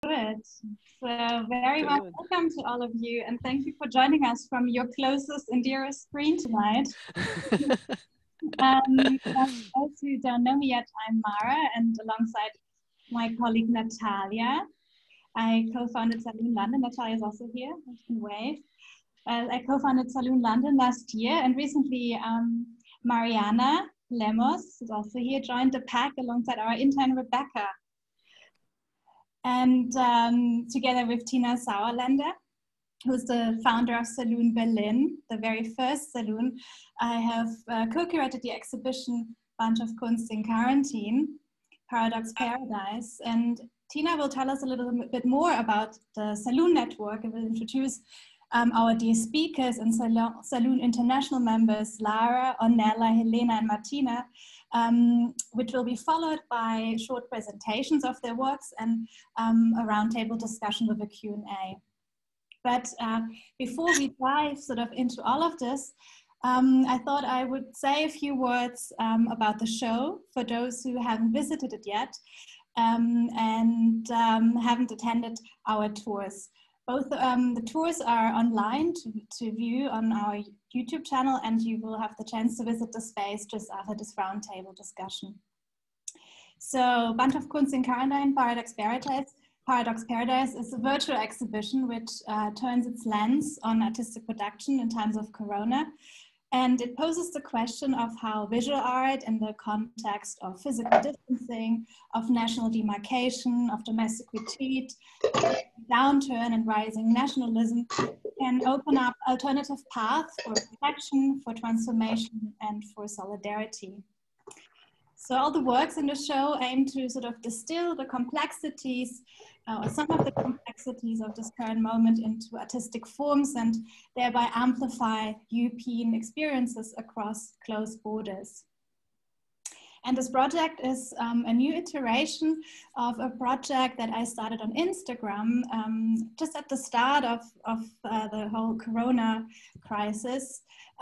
Good. So very much welcome to all of you, and thank you for joining us from your closest and dearest screen tonight. For those who don't know me yet, I'm Mara, and alongside my colleague Natalia, I co-founded SALOON London. Natalia is also here, I can wave. I co-founded SALOON London last year, and recently Mariana Lemos is also here, joined the pack alongside our intern Rebecca. And together with Tina Sauerlaender, who's the founder of SALOON Berlin, the very first saloon, I have co-curated the exhibition Bunch of Kunst in Quarantine, Paradox Paradise. And Tina will tell us a little bit more about the Saloon Network and will introduce our dear speakers and Saloon International members, Lara, Ornella, Helena, and Martina, which will be followed by short presentations of their works and a roundtable discussion with a Q&A. But before we dive sort of into all of this, I thought I would say a few words about the show for those who haven't visited it yet and haven't attended our tours. Both the tours are online to view on our YouTube channel, and you will have the chance to visit the space just after this roundtable discussion. So, Bunch of Kunst in Quarantine, Paradox Paradise is a virtual exhibition which turns its lens on artistic production in times of Corona. And it poses the question of how visual art in the context of physical distancing, of national demarcation, of domestic retreat, downturn and rising nationalism can open up alternative paths for reflection, for transformation, and for solidarity. So all the works in the show aim to sort of distill the complexities, or some of the complexities of this current moment into artistic forms and thereby amplify European experiences across closed borders. And this project is a new iteration of a project that I started on Instagram just at the start of the whole Corona crisis.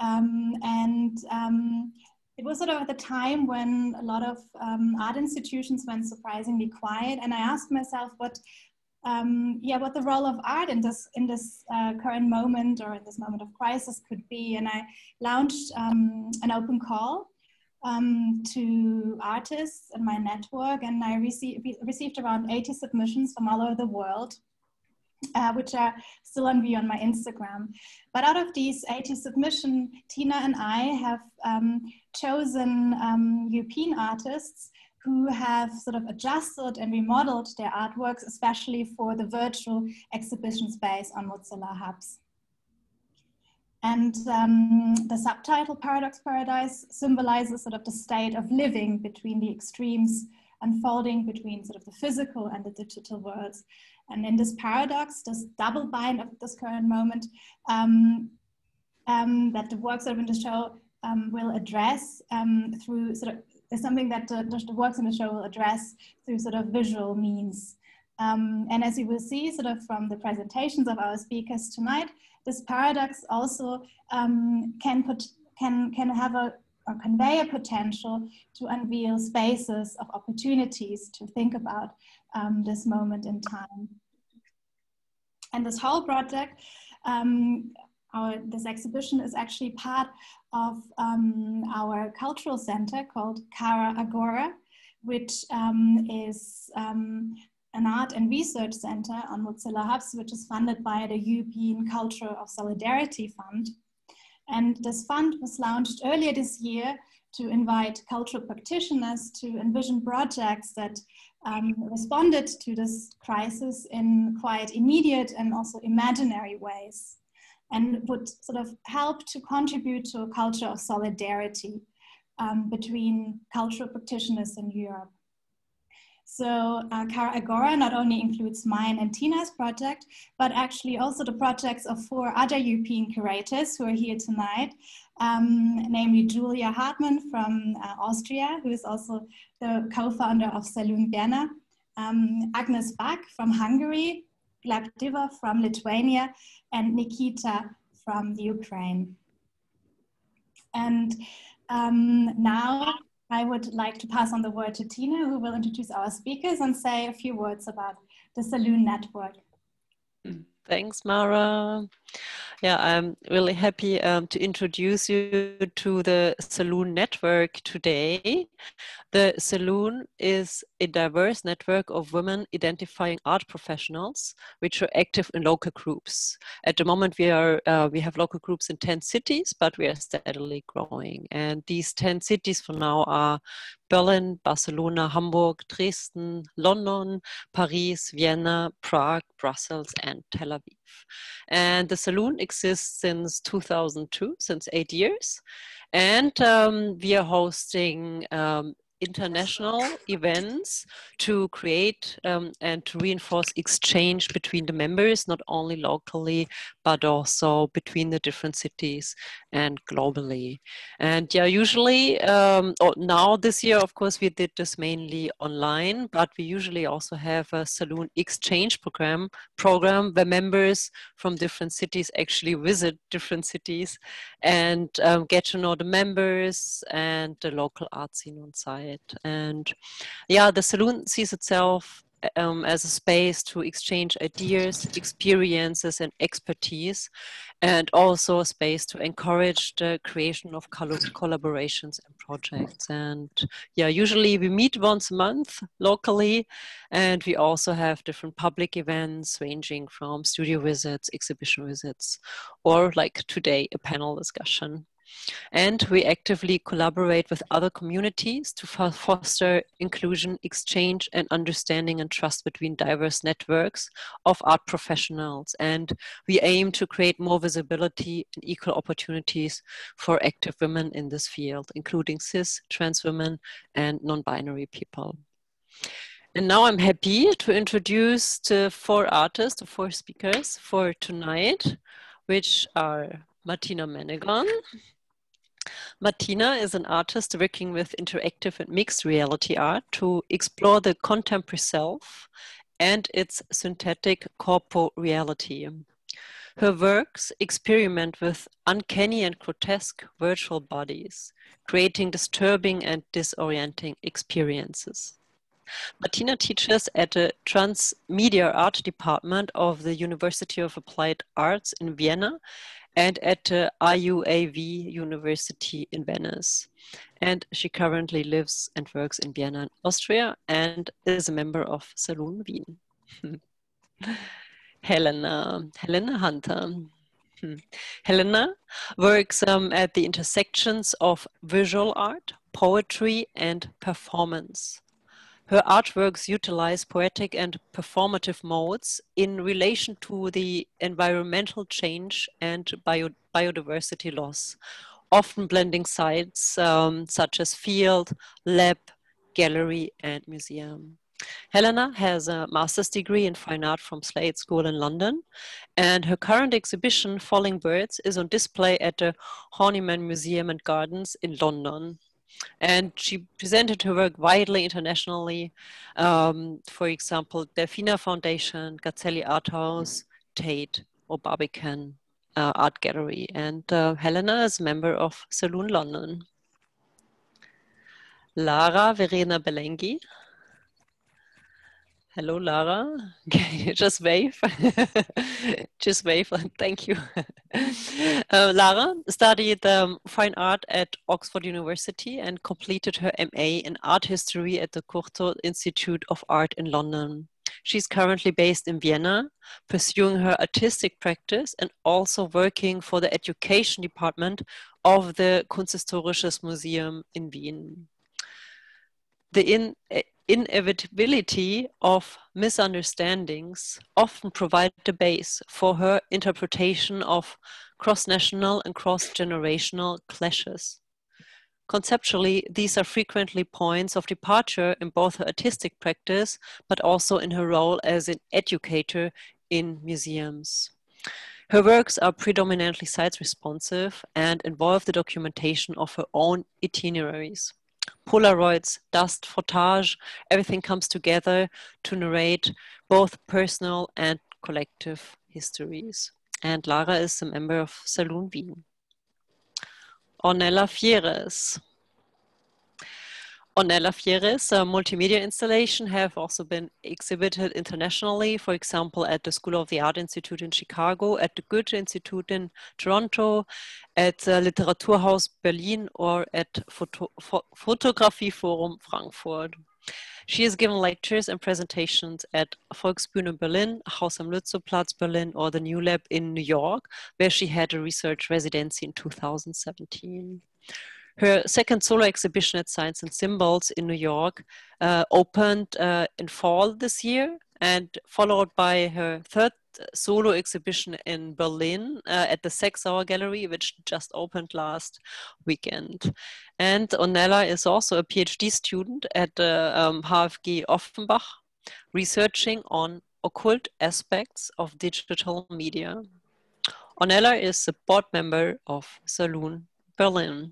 It was sort of at the time when a lot of art institutions went surprisingly quiet, and I asked myself what the role of art in this current moment or in this moment of crisis could be. And I launched an open call to artists in my network, and I received around 80 submissions from all over the world, which are still on view on my Instagram. But out of these 80 submissions, Tina and I have chosen European artists who have sort of adjusted and remodeled their artworks, especially for the virtual exhibition space on Mozilla Hubs. And the subtitle Paradox Paradise symbolizes sort of the state of living between the extremes, unfolding between sort of the physical and the digital worlds. And in this paradox, this double bind of this current moment that the works of in the show will address through sort of, is something that the works in the show will address through sort of visual means. And as you will see sort of from the presentations of our speakers tonight, this paradox also can have or convey a potential to unveil spaces of opportunities to think about this moment in time. And this whole project, this exhibition is actually part of our cultural center called Agora, which is an art and research center on Mozilla Hubs, which is funded by the European Culture of Solidarity Fund. And this fund was launched earlier this year to invite cultural practitioners to envision projects that responded to this crisis in quite immediate and also imaginary ways, and would sort of help to contribute to a culture of solidarity between cultural practitioners in Europe. So Agora not only includes mine and Tina's project, but actually also the projects of 4 other European curators who are here tonight, namely Julia Hartmann from Austria, who is also the co-founder of SALOON Vienna, Agnes Bach from Hungary, Gleb Diva from Lithuania, and Nikita from the Ukraine. And now I would like to pass on the word to Tina, who will introduce our speakers and say a few words about the SALOON network. Thanks, Mara. Yeah, I'm really happy to introduce you to the SALOON network today. The SALOON is a diverse network of women identifying art professionals, which are active in local groups. At the moment, we have local groups in 10 cities, but we are steadily growing. And these 10 cities for now are Berlin, Barcelona, Hamburg, Dresden, London, Paris, Vienna, Prague, Brussels, and Tel Aviv. And the SALOON exists since 2002, since 8 years. And we are hosting international events to create and to reinforce exchange between the members, not only locally, but also between the different cities and globally. And yeah, usually, now this year, of course, we did this mainly online, but we usually also have a SALOON exchange program where members from different cities actually visit different cities and get to know the members and the local art scene on site. And yeah, the SALOON sees itself as a space to exchange ideas, experiences, and expertise, and also a space to encourage the creation of collaborations and projects. And yeah, usually we meet once a month locally, and we also have different public events ranging from studio visits, exhibition visits, or like today, a panel discussion. And we actively collaborate with other communities to foster inclusion, exchange, and understanding and trust between diverse networks of art professionals. And we aim to create more visibility and equal opportunities for active women in this field, including cis, trans women, and non-binary people. And now I'm happy to introduce the 4 artists, the 4 speakers for tonight, which are Martina Menegon. Martina is an artist working with interactive and mixed reality art to explore the contemporary self and its synthetic corporeal reality. Her works experiment with uncanny and grotesque virtual bodies, creating disturbing and disorienting experiences. Martina teaches at the Transmedia Art Department of the University of Applied Arts in Vienna and at the IUAV University in Venice. And she currently lives and works in Vienna, Austria, and is a member of SALOON Wien. Helena Hunter. Helena works at the intersections of visual art, poetry, and performance. Her artworks utilize poetic and performative modes in relation to the environmental change and biodiversity loss, often blending sites such as field, lab, gallery, and museum. Helena has a master's degree in fine art from Slade School in London, and her current exhibition, Falling Birds, is on display at the Horniman Museum and Gardens in London. And she presented her work widely internationally, for example, Delfina Foundation, Gazzelli Art House, Tate, or Barbican Art Gallery. And Helena is a member of SALOON London. Lara Verena Bellenghi. Hello, Lara. Can you just wave? Just wave. Thank you. Lara studied fine art at Oxford University and completed her MA in art history at the Courtauld Institute of Art in London. She's currently based in Vienna, pursuing her artistic practice and also working for the education department of the Kunsthistorisches Museum in Wien. The inevitability of misunderstandings often provide the base for her interpretation of cross-national and cross-generational clashes. Conceptually, these are frequently points of departure in both her artistic practice, but also in her role as an educator in museums. Her works are predominantly site-responsive and involve the documentation of her own itineraries. Polaroids, dust, footage, everything comes together to narrate both personal and collective histories. And Lara is a member of SALOON Wien. Ornella Fieres. Ornella Fieres, a multimedia installation, have also been exhibited internationally, for example, at the School of the Art Institute in Chicago, at the Goethe Institute in Toronto, at the Literaturhaus Berlin, or at Fotografie Forum Frankfurt. She has given lectures and presentations at Volksbühne Berlin, Haus am Lützowplatz Berlin, or the New Lab in New York, where she had a research residency in 2017. Her second solo exhibition at Science and Symbols in New York opened in fall this year, and followed by her third solo exhibition in Berlin at the 6 Hour Gallery, which just opened last weekend. And Ornella is also a PhD student at the HFG Offenbach, researching on occult aspects of digital media. Ornella is a board member of SALOON Berlin.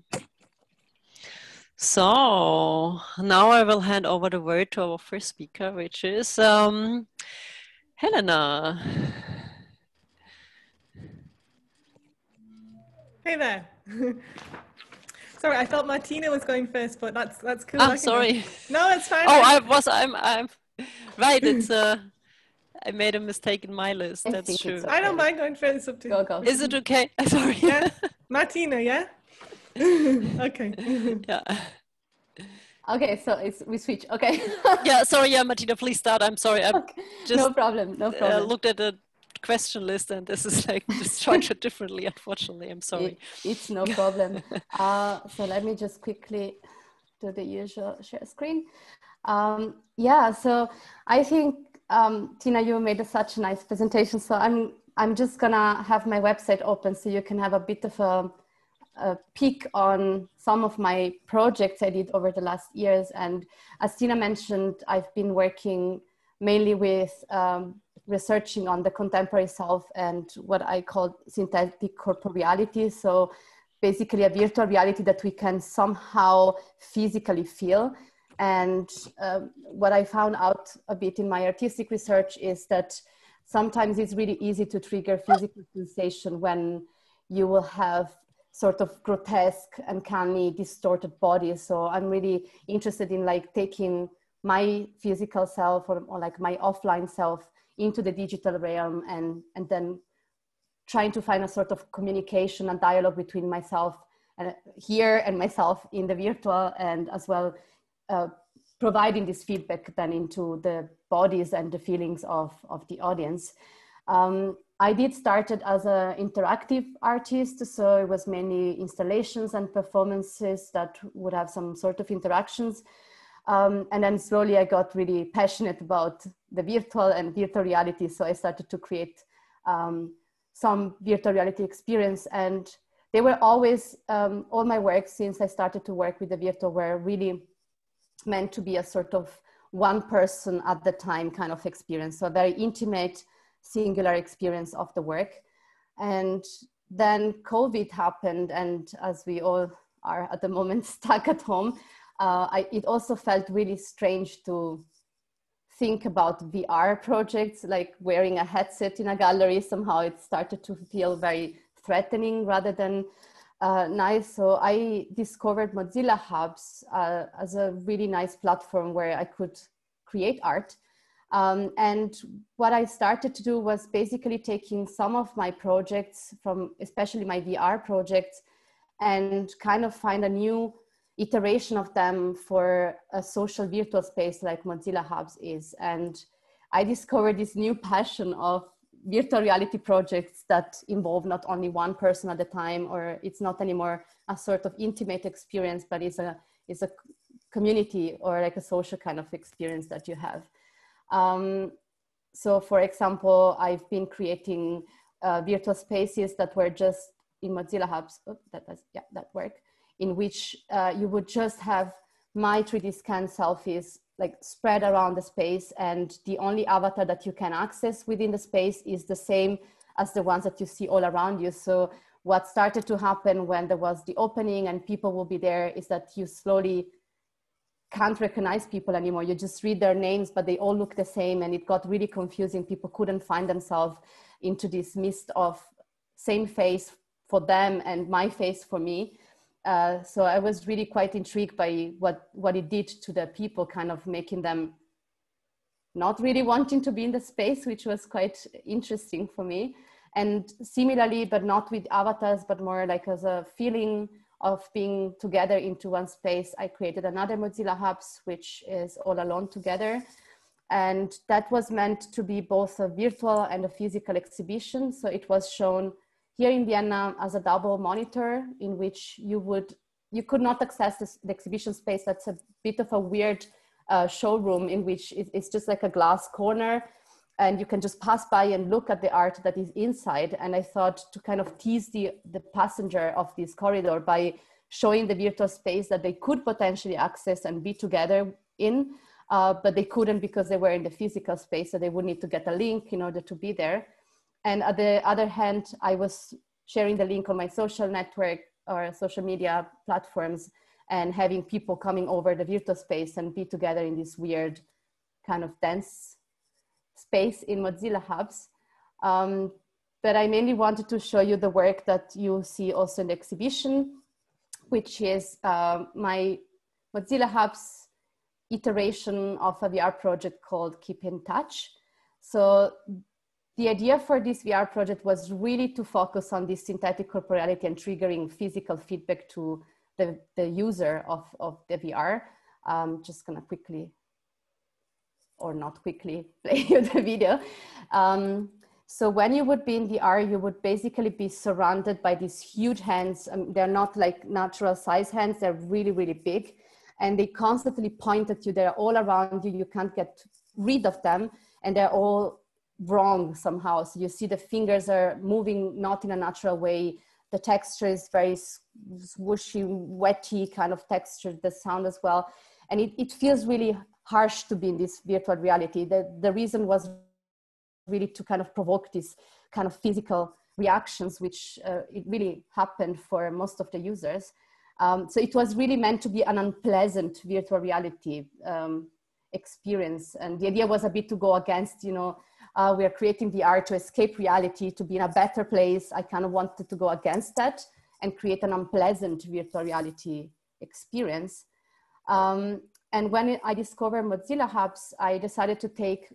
So now I will hand over the word to our first speaker, which is Helena. Hey there. Sorry, I thought Martina was going first, but that's cool. Ah, sorry. No, it's fine. Oh, I'm right. It's I made a mistake in my list. That's true. Okay. I don't mind going first. Up to go. Is it okay? Sorry. Yeah, Martina. Yeah. Okay. Yeah. Okay, so we switch. Okay. Yeah. Sorry. Yeah, Martina, please start. I'm sorry. I okay. just no problem. looked at the question list, and this is like structured differently. Unfortunately, I'm sorry. It's no problem. So let me just quickly do the usual share screen. Yeah. So I think Tina, you made such a nice presentation. So I'm just gonna have my website open so you can have a bit of a peek on some of my projects I did over the last years. And as Tina mentioned, I've been working mainly with researching on the contemporary self and what I call synthetic corporeality. So basically a virtual reality that we can somehow physically feel. And what I found out a bit in my artistic research is that sometimes it's really easy to trigger physical sensation when you will have sort of grotesque and canny distorted bodies. So I'm really interested in like taking my physical self or like my offline self into the digital realm and then trying to find a sort of communication and dialogue between myself here and myself in the virtual, and as well providing this feedback then into the bodies and the feelings of the audience. I did started as an interactive artist, so it was mainly installations and performances that would have some sort of interactions. And then slowly I got really passionate about the virtual and virtual reality. So I started to create some virtual reality experience, and they were always, all my work since I started to work with the virtual were really meant to be a sort of one person at the time kind of experience. So a very intimate, singular experience of the work. And then COVID happened, and as we all are at the moment stuck at home, it also felt really strange to think about VR projects, like wearing a headset in a gallery. Somehow it started to feel very threatening rather than nice. So I discovered Mozilla Hubs as a really nice platform where I could create art. And what I started to do was basically taking some of my projects from, especially my VR projects, and kind of find a new iteration of them for a social virtual space like Mozilla Hubs is. And I discovered this new passion of virtual reality projects that involve not only one person at a time, or it's not anymore a sort of intimate experience, but it's a community or like a social kind of experience that you have. So for example, I've been creating virtual spaces that were just in Mozilla Hubs, that worked, in which you would just have my 3D scan selfies like spread around the space, and the only avatar that you can access within the space is the same as the ones that you see all around you. So what started to happen when there was the opening and people will be there is that you slowly can't recognize people anymore. You just read their names, but they all look the same, and it got really confusing. People couldn't find themselves into this mist of same face for them and my face for me. So I was really quite intrigued by what it did to the people, kind of making them not really wanting to be in the space, which was quite interesting for me. And similarly, but not with avatars, but more like as a feeling of being together into one space, I created another Mozilla Hubs, which is all alone together. And that was meant to be both a virtual and a physical exhibition. So it was shown here in Vienna as a double monitor in which you could not access the exhibition space. That's a bit of a weird showroom in which it's just like a glass corner and you can just pass by and look at the art that is inside. And I thought to kind of tease the passenger of this corridor by showing the virtual space that they could potentially access and be together in, but they couldn't because they were in the physical space, so they would need to get a link in order to be there. And on the other hand, I was sharing the link on my social network or social media platforms and having people coming over the virtual space and be together in this weird kind of dense space in Mozilla Hubs. But I mainly wanted to show you the work that you see also in the exhibition, which is my Mozilla Hubs iteration of a VR project called Keep in Touch. So the idea for this VR project was really to focus on this synthetic corporeality and triggering physical feedback to the user of the VR. Just gonna quickly, or not quickly, play you the video. So when you would be in VR, you would basically be surrounded by these huge hands. They're not like natural size hands, they're really, really big. And they constantly point at you, they're all around you, you can't get rid of them, and they're all wrong somehow. So you see the fingers are moving not in a natural way. The texture is very swooshy, wetty kind of texture, the sound as well. And it feels really harsh to be in this virtual reality. The reason was really to kind of provoke these kind of physical reactions, which it really happened for most of the users. So it was really meant to be an unpleasant virtual reality experience. And the idea was a bit to go against, we are creating VR to escape reality, to be in a better place. I kind of wanted to go against that and create an unpleasant virtual reality experience. And when I discovered Mozilla Hubs, I decided to take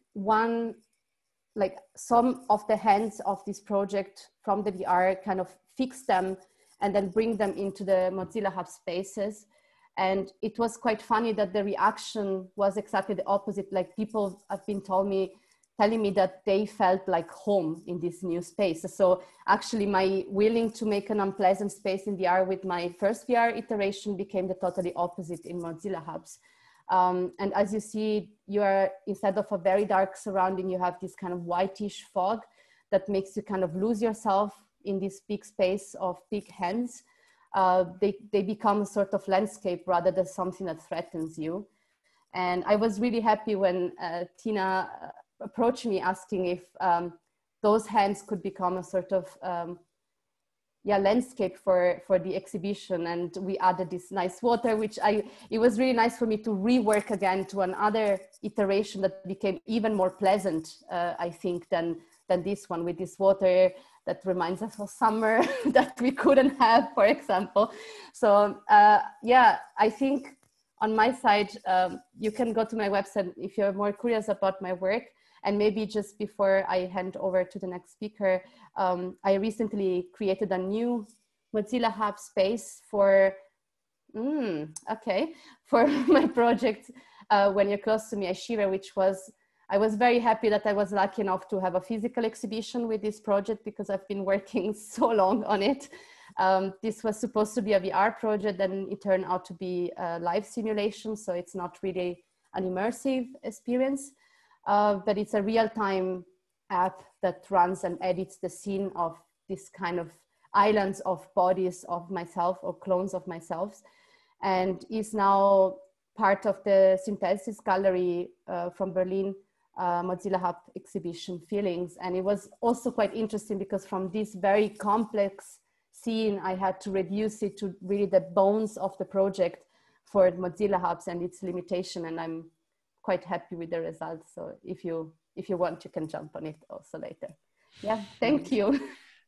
some of the hands of this project from the VR, kind of fix them and then bring them into the Mozilla Hub spaces. And it was quite funny that the reaction was exactly the opposite. Like people have been telling me that they felt like home in this new space. So actually my willing to make an unpleasant space in VR with my first VR iteration became the totally opposite in Mozilla Hubs. And as you see, you are, instead of a very dark surrounding, you have this kind of whitish fog that makes you kind of lose yourself in this big space of big hands. They become a sort of landscape rather than something that threatens you. And I was really happy when Tina approached me asking if those hands could become a sort of landscape for the exhibition. And we added this nice water, which it was really nice for me to rework again to another iteration that became even more pleasant, I think, than this one, with this water that reminds us of summer that we couldn't have, for example. So I think on my side, you can go to my website if you're more curious about my work. And maybe just before I hand over to the next speaker, I recently created a new Mozilla Hub space for my project, When You're Close to Me, I Shiver, I was very happy that I was lucky enough to have a physical exhibition with this project because I've been working so long on it. This was supposed to be a VR project, and it turned out to be a live simulation. So it's not really an immersive experience, but it's a real-time app that runs and edits the scene of this kind of islands of bodies of myself or clones of myself, and is now part of the Synthesis Gallery from Berlin, Mozilla Hub exhibition Feelings. And it was also quite interesting because from this very complex scene, I had to reduce it to really the bones of the project for Mozilla Hubs and its limitation. And I'm quite happy with the results. So if you want, you can jump on it also later. Yeah, thank you.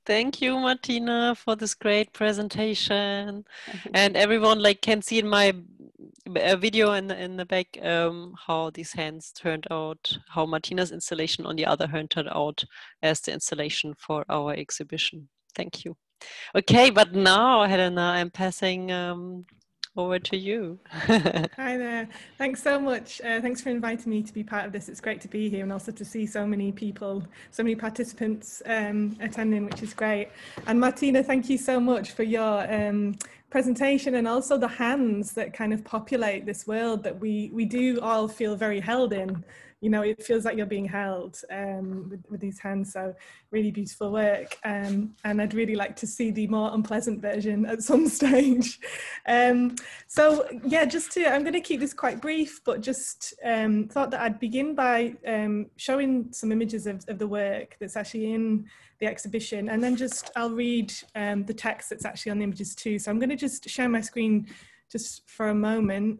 Thank you, Martina, for this great presentation. And everyone can see in my video in the back how these hands turned out, how Martina's installation on the other hand turned out as the installation for our exhibition. Thank you. Okay, but now, Helena, I'm passing over to you. Hi there. Thanks so much. Thanks for inviting me to be part of this. It's great to be here and also to see so many people, so many participants attending, which is great. And Martina, thank you so much for your presentation and also the hands that kind of populate this world that we do all feel very held in. You know, it feels like you're being held with these hands, so really beautiful work. And I'd really like to see the more unpleasant version at some stage. So yeah, I'm going to keep this quite brief, but just thought that I'd begin by showing some images of the work that's actually in the exhibition, and then I'll read the text that's actually on the images too. So I'm going to just share my screen just for a moment.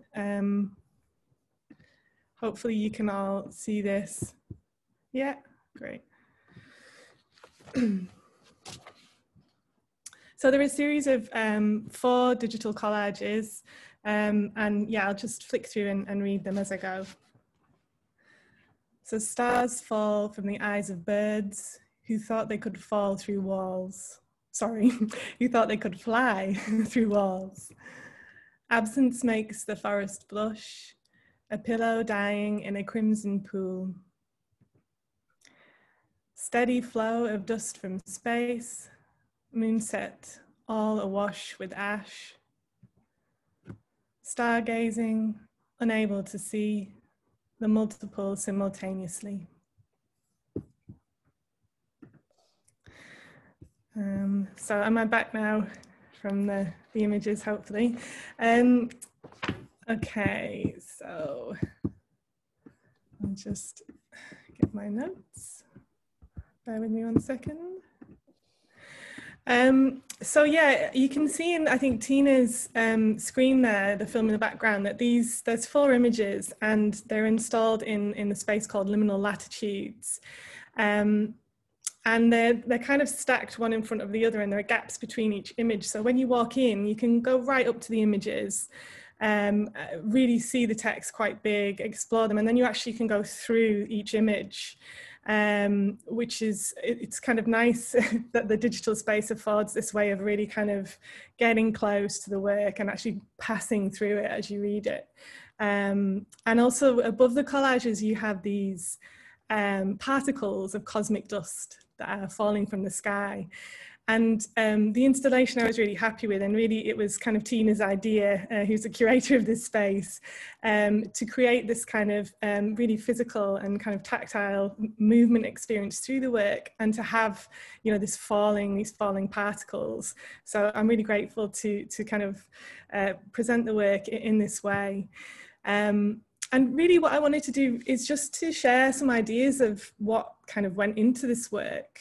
Hopefully you can all see this. Yeah, great. So there are a series of 4 digital collages, and yeah, I'll just flick through and read them as I go. So stars fall from the eyes of birds who thought they could fall through walls. Sorry, who thought they could fly through walls. Absence makes the forest blush, a pillow dying in a crimson pool. Steady flow of dust from space, moonset, all awash with ash. Stargazing, unable to see the multiple simultaneously. So am I back now from the images, hopefully? Okay, so I'll just get my notes. Bear with me 1 second. So yeah, you can see in, I think, Tina's screen there, the film in the background, that there's 4 images and they're installed in the space called liminal latitudes. And they're kind of stacked one in front of the other, and there are gaps between each image. So when you walk in, you can go right up to the images, really see the text quite big, explore them, and then you actually can go through each image, which is, it's kind of nice that the digital space affords this way of really kind of getting close to the work and actually passing through it as you read it. And also above the collages, you have these particles of cosmic dust that are falling from the sky. And the installation I was really happy with, and really it was kind of Tina's idea, who's the curator of this space, to create this kind of really physical and kind of tactile movement experience through the work, and to have, you know, these falling particles. So I'm really grateful to kind of present the work in this way. And really what I wanted to do is just to share some ideas of what kind of went into this work.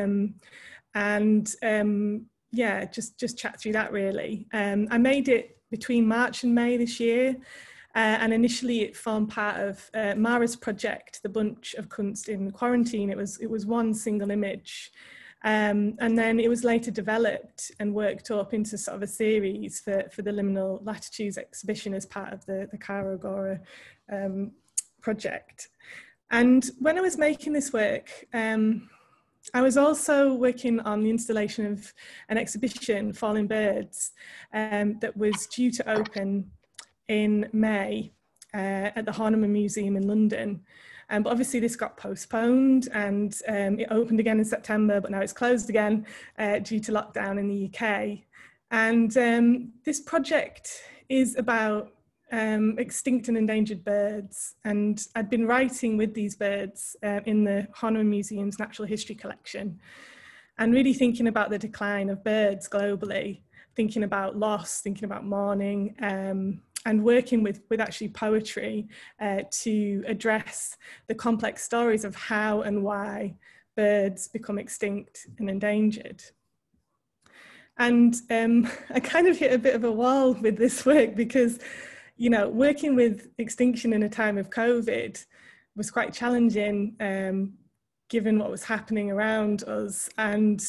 Yeah, just chat through that really. I made it between March and May this year, and initially it formed part of Mara's project, the Bunch of Kunst in quarantine. It was one single image, and then it was later developed and worked up into sort of a series for the Liminal Latitudes exhibition as part of the Agora project. And when I was making this work, I was also working on the installation of an exhibition, Falling Birds, that was due to open in May at the Horniman Museum in London. But obviously this got postponed, and it opened again in September, but now it's closed again due to lockdown in the UK. And this project is about extinct and endangered birds, and I'd been writing with these birds in the Horniman Museum's Natural History collection, and really thinking about the decline of birds globally, thinking about loss, thinking about mourning, and working with actually poetry to address the complex stories of how and why birds become extinct and endangered. And I kind of hit a bit of a wall with this work because, you know, working with extinction in a time of COVID was quite challenging given what was happening around us. And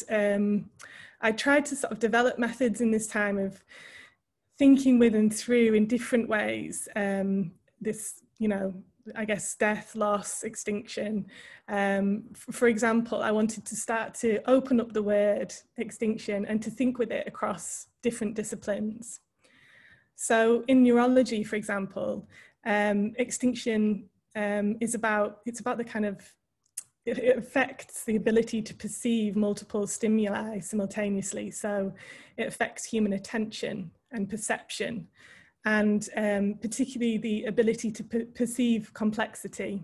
I tried to sort of develop methods in this time of thinking with and through in different ways this, you know, I guess death, loss, extinction. For example, I wanted to start to open up the word extinction and to think with it across different disciplines. So in neurology, for example, extinction it's about the kind of, it affects the ability to perceive multiple stimuli simultaneously. So it affects human attention and perception, and particularly the ability to perceive complexity.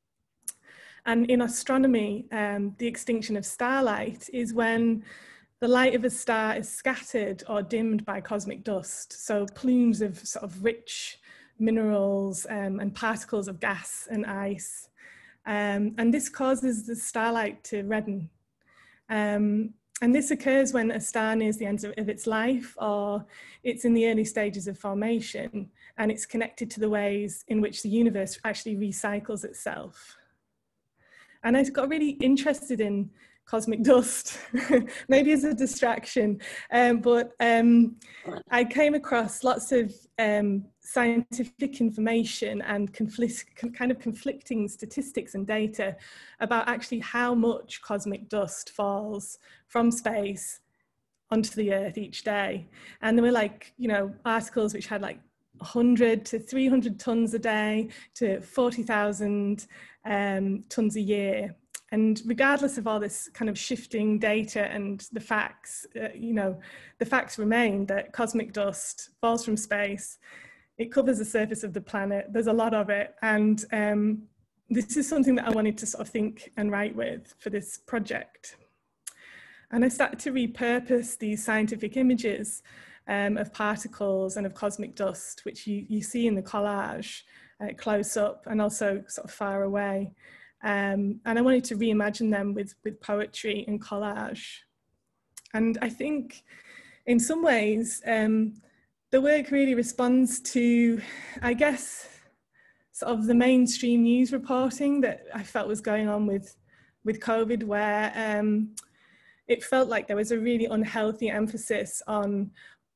And in astronomy, the extinction of starlight is when the light of a star is scattered or dimmed by cosmic dust. So plumes of sort of rich minerals and particles of gas and ice. And this causes the starlight to redden. And this occurs when a star nears the end of its life, or it's in the early stages of formation, and it's connected to the ways in which the universe actually recycles itself. And I got really interested in cosmic dust, maybe as a distraction, but I came across lots of scientific information and kind of conflicting statistics and data about actually how much cosmic dust falls from space onto the Earth each day. And there were, like, you know, articles which had like 100 to 300 tons a day to 40,000 tons a year. And regardless of all this kind of shifting data and the facts, you know, the facts remain that cosmic dust falls from space. It covers the surface of the planet. There's a lot of it. And this is something that I wanted to sort of think and write with for this project. And I started to repurpose these scientific images of particles and of cosmic dust, which you see in the collage close up and also sort of far away. And I wanted to reimagine them with poetry and collage. And I think in some ways, the work really responds to, I guess, sort of the mainstream news reporting that I felt was going on with COVID, where it felt like there was a really unhealthy emphasis on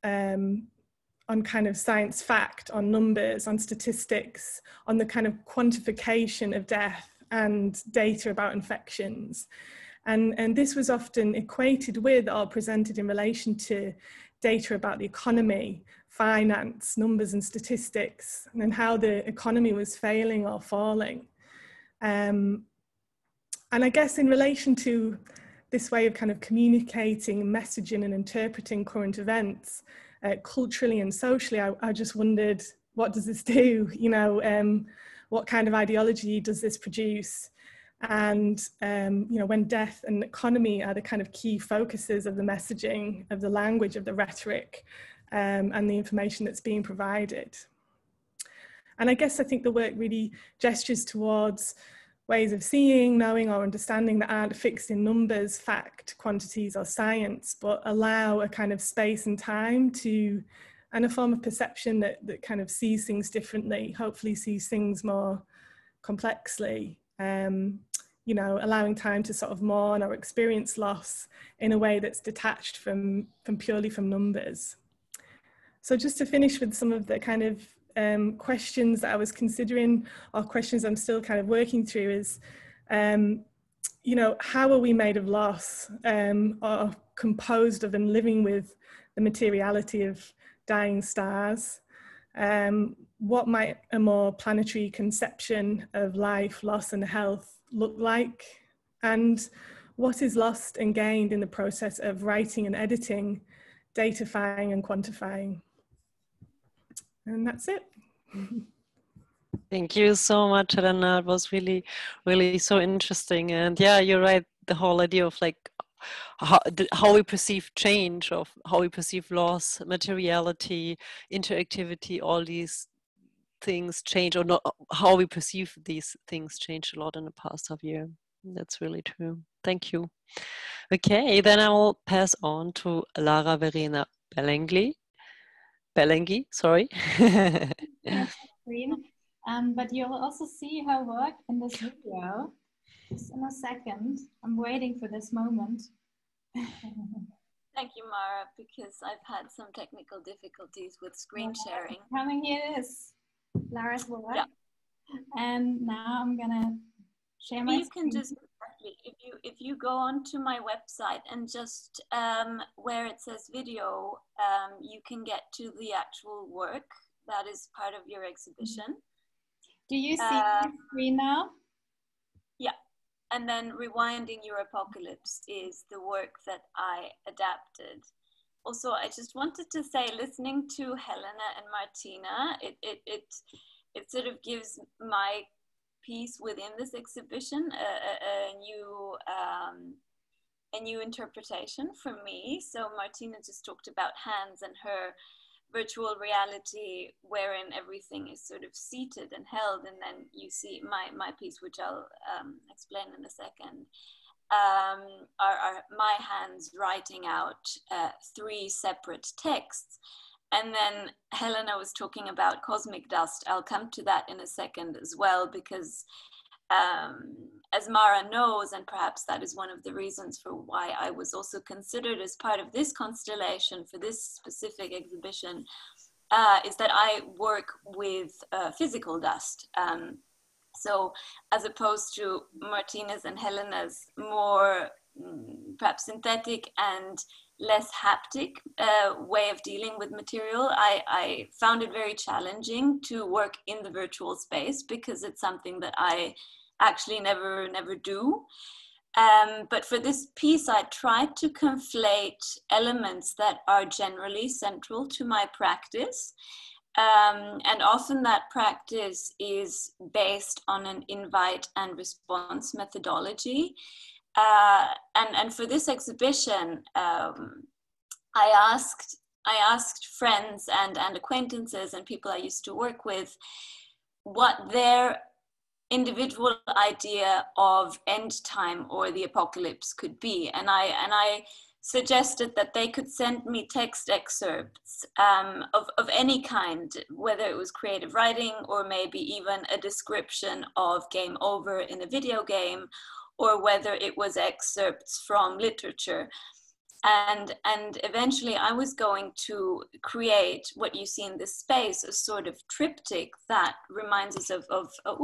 kind of science fact, on numbers, on statistics, on the kind of quantification of death and data about infections. And this was often equated with or presented in relation to data about the economy, finance, numbers and statistics, and how the economy was failing or falling. And I guess in relation to this way of kind of communicating, messaging and interpreting current events, culturally and socially, I just wondered, what does this do? You know, what kind of ideology does this produce? And, you know, when death and economy are the kind of key focuses of the messaging, of the language, of the rhetoric, and the information that's being provided. And I guess I think the work really gestures towards ways of seeing, knowing or understanding that aren't fixed in numbers, fact, quantities or science, but allow a kind of space and time to, and a form of perception that kind of sees things differently, hopefully sees things more complexly, you know, allowing time to sort of mourn or experience loss in a way that's detached from purely from numbers. So just to finish with some of the kind of questions that I was considering, or questions I'm still kind of working through, is, you know, how are we made of loss, or composed of and living with the materiality of dying stars? What might a more planetary conception of life, loss and health look like? And what is lost and gained in the process of writing and editing, datifying and quantifying? And that's it. Thank you so much, Helena. It was really, really so interesting. And yeah, you're right. The whole idea of like how we perceive change, of how we perceive loss, materiality, interactivity, all these things change, or not, how we perceive these things changed a lot in the past half year. That's really true. Thank you. Okay, then I will pass on to Lara Verena Bellenghi, sorry. But you'll also see her work in this video. Just in a second. I'm waiting for this moment. Thank you, Mara, because I've had some technical difficulties with screen sharing. Coming, here it is. Lara's work. Yeah. And now I'm gonna share my screen. Can just, if you go onto my website and just where it says video, you can get to the actual work that is part of your exhibition. Do you see the screen now? Yeah. And then Rewinding Your Apocalypse is the work that I adapted. Also, I just wanted to say, listening to Helena and Martina, it sort of gives my piece within this exhibition a new interpretation for me. So Martina just talked about hands and her virtual reality, wherein everything is sort of seated and held, and then you see my piece, which I'll explain in a second, are my hands writing out 3 separate texts. And then Helena was talking about cosmic dust. I'll come to that in a second as well, because as Mara knows, and perhaps that is one of the reasons for why I was also considered as part of this constellation for this specific exhibition, is that I work with physical dust. So as opposed to Martina's and Helena's more perhaps synthetic and less haptic way of dealing with material, I found it very challenging to work in the virtual space, because it's something that I actually never do. But for this piece, I tried to conflate elements that are generally central to my practice. And often that practice is based on an invite and response methodology. And for this exhibition, I asked friends and acquaintances and people I used to work with what their individual idea of end time or the apocalypse could be, and I suggested that they could send me text excerpts of any kind, whether it was creative writing or maybe even a description of game over in a video game, or whether it was excerpts from literature. And eventually I was going to create what you see in this space, a sort of triptych that reminds us of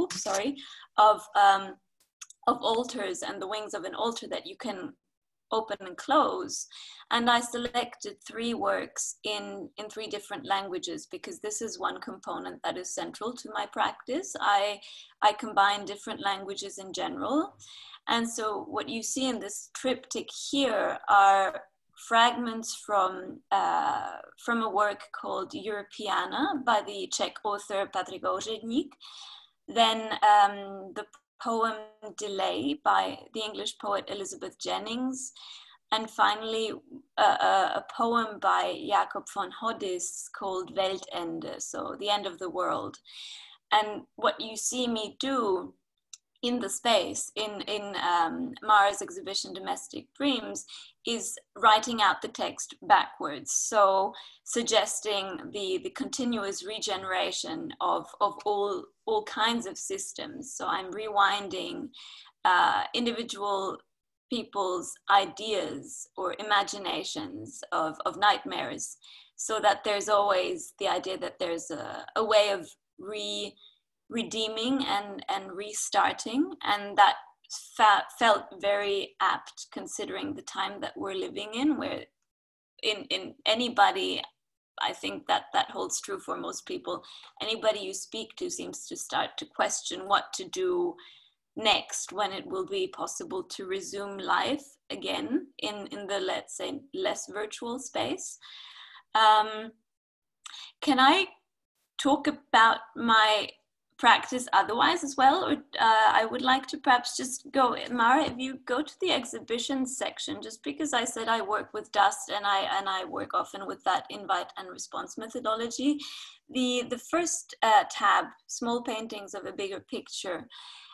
altars and the wings of an altar that you can open and close. And I selected 3 works in 3 different languages, because this is one component that is central to my practice. I combine different languages in general. And so what you see in this triptych here are fragments from a work called Europeana by the Czech author Patrik Ožedník, then the poem Delay by the English poet Elizabeth Jennings, and finally a poem by Jacob von Hodis called Weltende, so the end of the world. And what you see me do in the space, in Mara's exhibition Domestic Dreams, is writing out the text backwards, so suggesting the continuous regeneration of all kinds of systems. So I'm rewinding individual people's ideas or imaginations of nightmares, so that there's always the idea that there's a way of redeeming and restarting, and that felt very apt considering the time that we're living in, where in anybody, I think that holds true for most people, anybody you speak to seems to start to question what to do next, when it will be possible to resume life again in the, let's say, less virtual space. Can I talk about my practice otherwise as well, or I would like to perhaps just go, Mara, if you go to the exhibition section, just because I said I work with dust and I work often with that invite and response methodology. The first tab, small paintings of a bigger picture,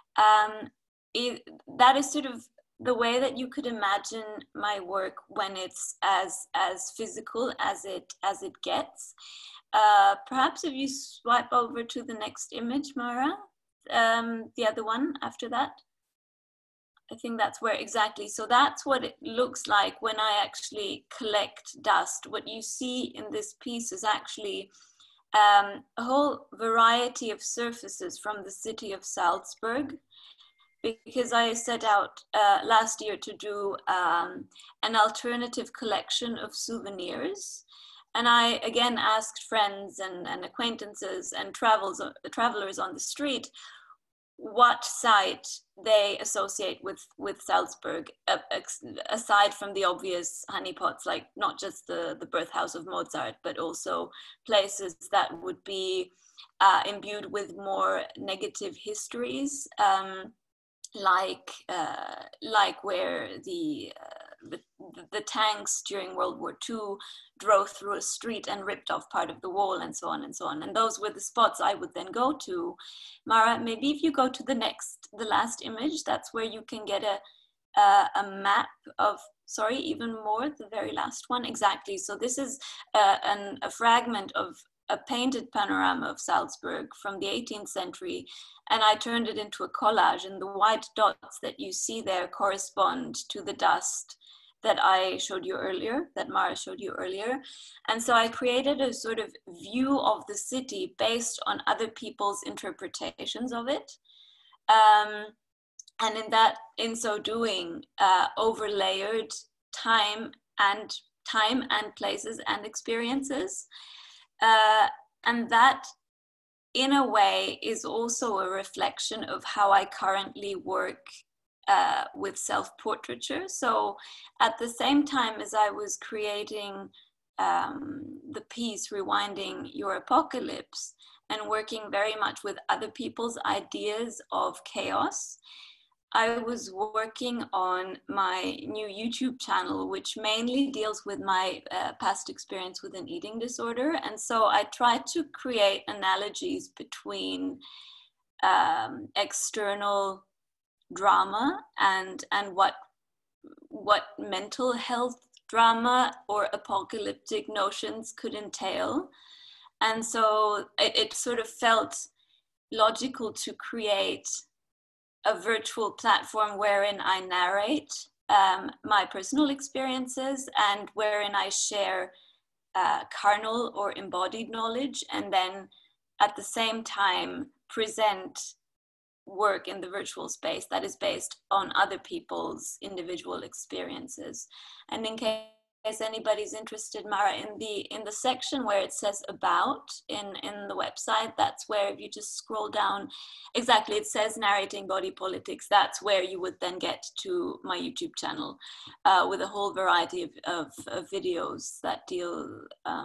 that is sort of the way that you could imagine my work when it's as physical as it gets. Perhaps if you swipe over to the next image, Mara, the other one after that. I think that's where exactly. So that's what it looks like when I actually collect dust. What you see in this piece is actually a whole variety of surfaces from the city of Salzburg, because I set out last year to do an alternative collection of souvenirs. And I again asked friends and acquaintances and travelers on the street what site they associate with Salzburg, aside from the obvious honeypots, like not just the birthhouse of Mozart, but also places that would be imbued with more negative histories, like where the tanks during World War II drove through a street and ripped off part of the wall, and so on and so on. And those were the spots I would then go to. Mara, maybe if you go to the last image, that's where you can get a map of, sorry, even more, the very last one, exactly. So this is a fragment of a painted panorama of Salzburg from the 18th century, and I turned it into a collage, and the white dots that you see there correspond to the dust that I showed you earlier, that Mara showed you earlier. And so I created a sort of view of the city based on other people's interpretations of it. And in so doing, overlayered time and places and experiences. And that, in a way, is also a reflection of how I currently work with self-portraiture. So at the same time as I was creating the piece Rewinding Your Apocalypse and working very much with other people's ideas of chaos, I was working on my new YouTube channel, which mainly deals with my past experience with an eating disorder. And so I tried to create analogies between external drama and what mental health drama or apocalyptic notions could entail. And so it sort of felt logical to create a virtual platform wherein I narrate my personal experiences and wherein I share carnal or embodied knowledge, and then at the same time present work in the virtual space that is based on other people's individual experiences. And in case anybody's interested, Mara, in the section where it says about in the website, that's where, if you just scroll down, exactly, it says narrating body politics. That's where you would then get to my YouTube channel with a whole variety of videos that deal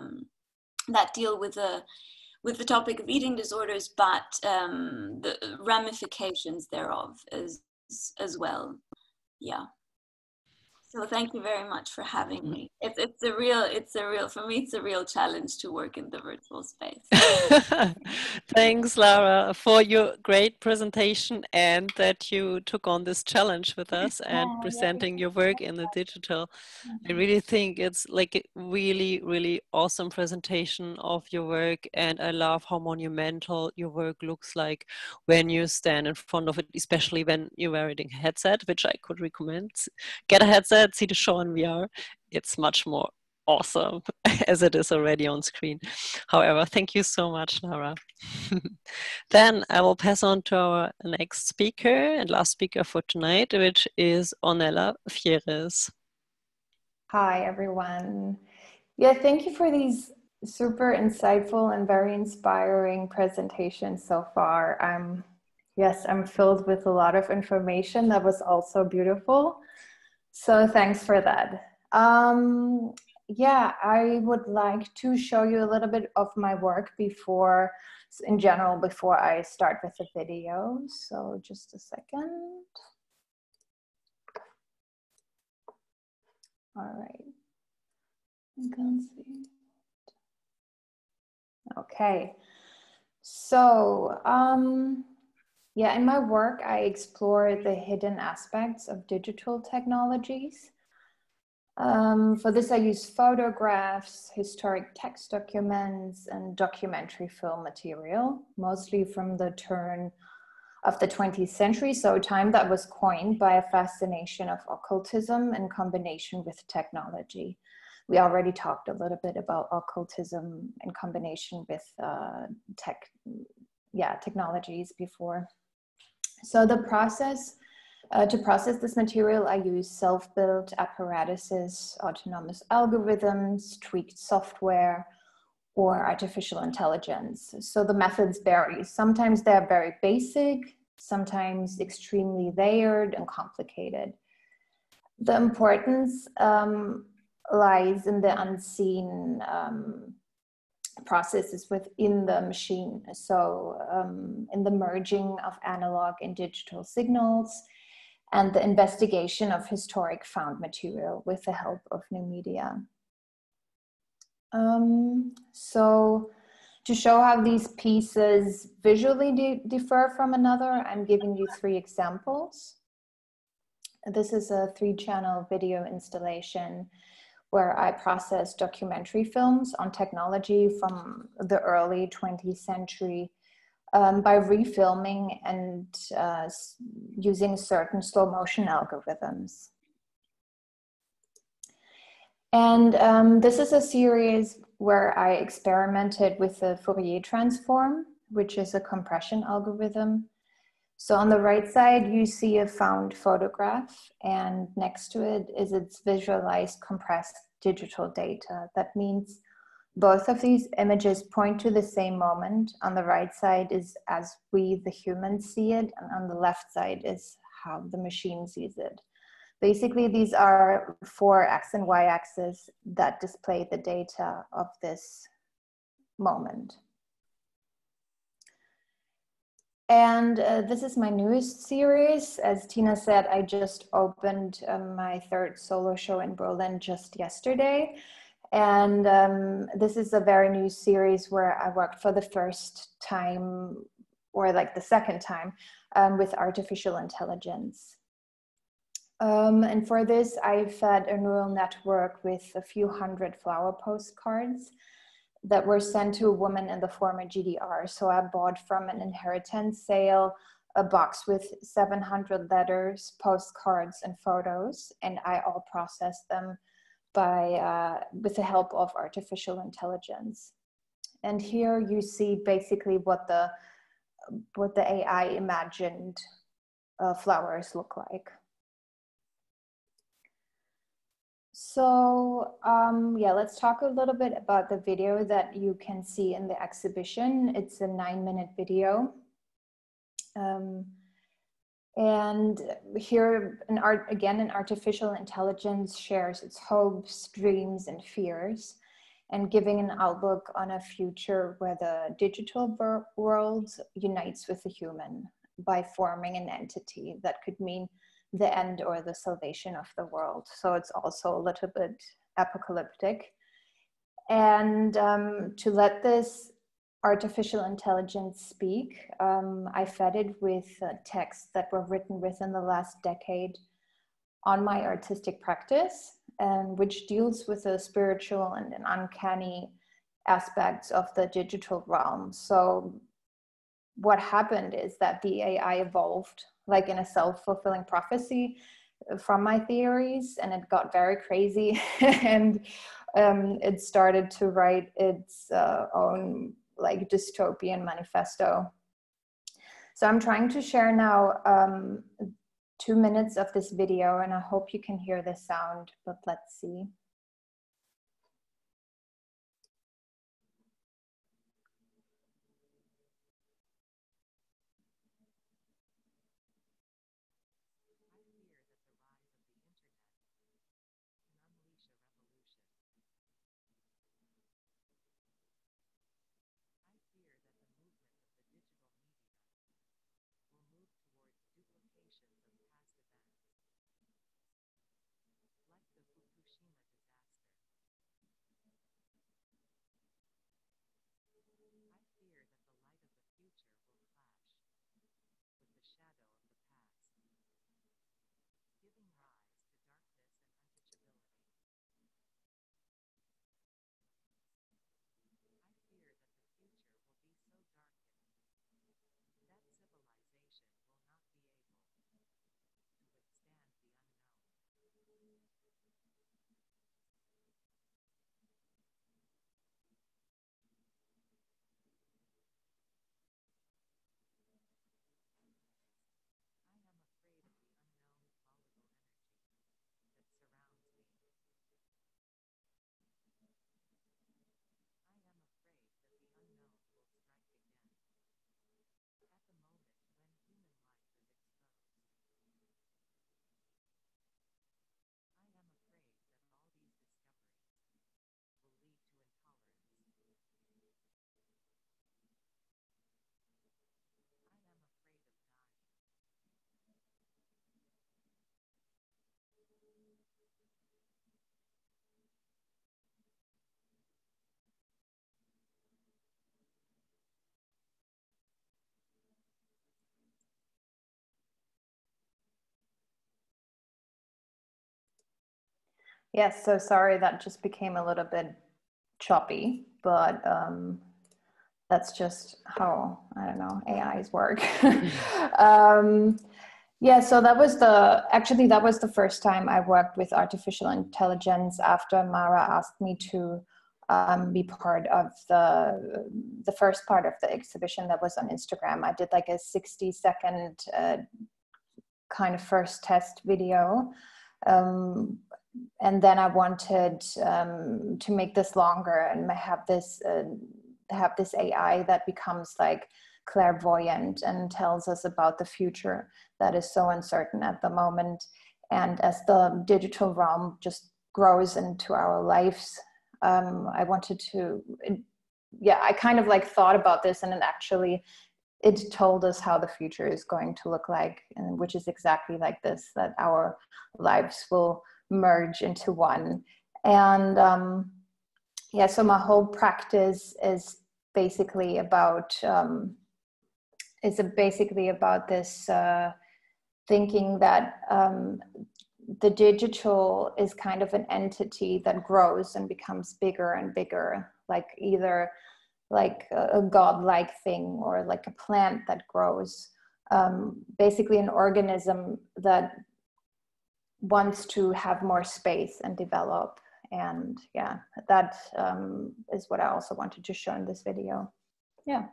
with the topic of eating disorders, but the ramifications thereof as well. Yeah. So thank you very much for having me. It's a real, for me, it's a real challenge to work in the virtual space. Thanks, Lara, for your great presentation and that you took on this challenge with us and presenting your work in the digital. I really think it's like a really, really awesome presentation of your work, and I love how monumental your work looks like when you stand in front of it, especially when you're wearing a headset, which I could recommend. Get a headset, see the show in VR. It's much more awesome as it is already on screen. However, thank you so much, Lara. Then I will pass on to our next speaker and last speaker for tonight, which is Ornella Fieres. Hi, everyone. Yeah, thank you for these super insightful and very inspiring presentations so far. I'm filled with a lot of information that was also beautiful. So thanks for that. Yeah, I would like to show you a little bit of my work before I start with the video. So just a second. All right. You can see. Okay. So, yeah, in my work, I explore the hidden aspects of digital technologies. For this, I use photographs, historic text documents, and documentary film material, mostly from the turn of the 20th century, so a time that was coined by a fascination of occultism in combination with technology. We already talked a little bit about occultism in combination with technologies before. So the process, to process this material, I use self-built apparatuses, autonomous algorithms, tweaked software, or artificial intelligence. So the methods vary. Sometimes they're very basic, sometimes extremely layered and complicated. The importance lies in the unseen processes within the machine. So in the merging of analog and digital signals, and the investigation of historic found material with the help of new media. So to show how these pieces visually differ from another, I'm giving you 3 examples. This is a 3-channel video installation where I process documentary films on technology from the early 20th century by refilming and using certain slow motion algorithms. And this is a series where I experimented with the Fourier transform, which is a compression algorithm. So on the right side, you see a found photograph, and next to it is its visualized compressed digital data. That means both of these images point to the same moment. On the right side is as we, the humans, see it, and on the left side is how the machine sees it. Basically, these are 4 X and Y axes that display the data of this moment. And this is my newest series. As Tina said, I just opened my 3rd solo show in Berlin just yesterday. And this is a very new series where I worked for the first time, or like the 2nd time, with artificial intelligence. And for this, I fed a neural network with a few hundred flower postcards that were sent to a woman in the former GDR. So I bought from an inheritance sale a box with 700 letters, postcards, and photos, and I all processed them with the help of artificial intelligence. And here you see basically what the AI imagined flowers look like. So yeah, let's talk a little bit about the video that you can see in the exhibition. It's a 9-minute video. And here, an artificial intelligence shares its hopes, dreams, and fears, and giving an outlook on a future where the digital world unites with the human by forming an entity that could mean the end or the salvation of the world. So it's also a little bit apocalyptic. And to let this artificial intelligence speak, I fed it with texts that were written within the last decade on my artistic practice, and which deals with the spiritual and uncanny aspects of the digital realm. So what happened is that the AI evolved like in a self-fulfilling prophecy from my theories, and it got very crazy and it started to write its own like dystopian manifesto. So I'm trying to share now 2 minutes of this video, and I hope you can hear the sound, but let's see. Yes, so sorry that just became a little bit choppy, but that's just how, I don't know, AIs work. Yeah, so that was the first time I worked with artificial intelligence after Mara asked me to be part of the first part of the exhibition that was on Instagram. I did like a 60-second kind of first test video. And then I wanted to make this longer and have this AI that becomes like clairvoyant and tells us about the future that is so uncertain at the moment. And as the digital realm just grows into our lives, I wanted to, I kind of like thought about this, and it told us how the future is going to look like, and which is exactly like this, that our lives will merge into one. And so my whole practice is basically about this thinking that the digital is kind of an entity that grows and becomes bigger and bigger, like either like a godlike thing or like a plant that grows, basically an organism that wants to have more space and develop. And yeah, that is what I also wanted to show in this video. Yeah.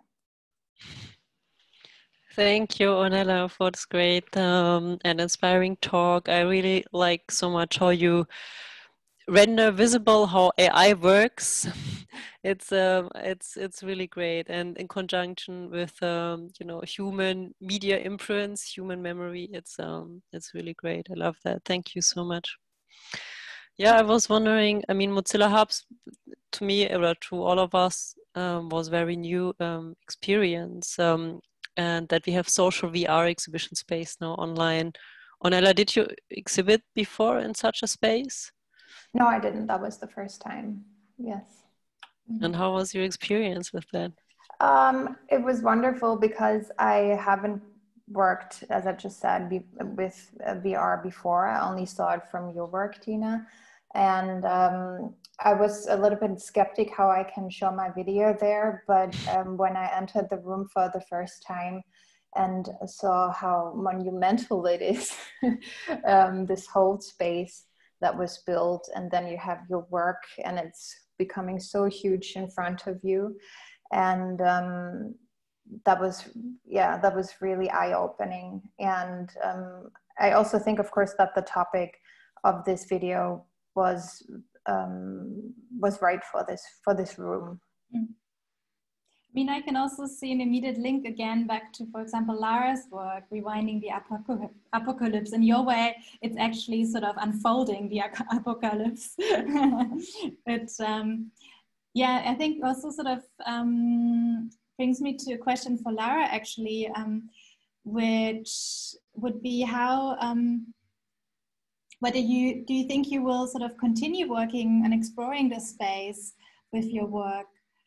Thank you, Ornella, for this great and inspiring talk. I really like so much how you render visible how AI works. It's really great, and in conjunction with human media influence, human memory, it's really great. I love that. Thank you so much. Yeah, I was wondering, I mean, Mozilla Hubs to me, or to all of us, was very new experience, and that we have social VR exhibition space now online. Ornella, did you exhibit before in such a space? No, I didn't. That was the first time. Yes. And how was your experience with that? It was wonderful because I haven't worked, as I just said, with VR before. I only saw it from your work, Tina. And I was a little bit skeptic how I can show my video there. But when I entered the room for the first time and saw how monumental it is, this whole space that was built, and then you have your work and it's becoming so huge in front of you. And that was really eye-opening. And I also think, of course, that the topic of this video was right for this room. I mean, I can also see an immediate link again back to, for example, Lara's work, Rewinding the Apocalypse. In your way, it's actually sort of unfolding the apocalypse. But yeah, I think also sort of brings me to a question for Lara, actually, which would be how, do you think you will sort of continue working and exploring this space with your work?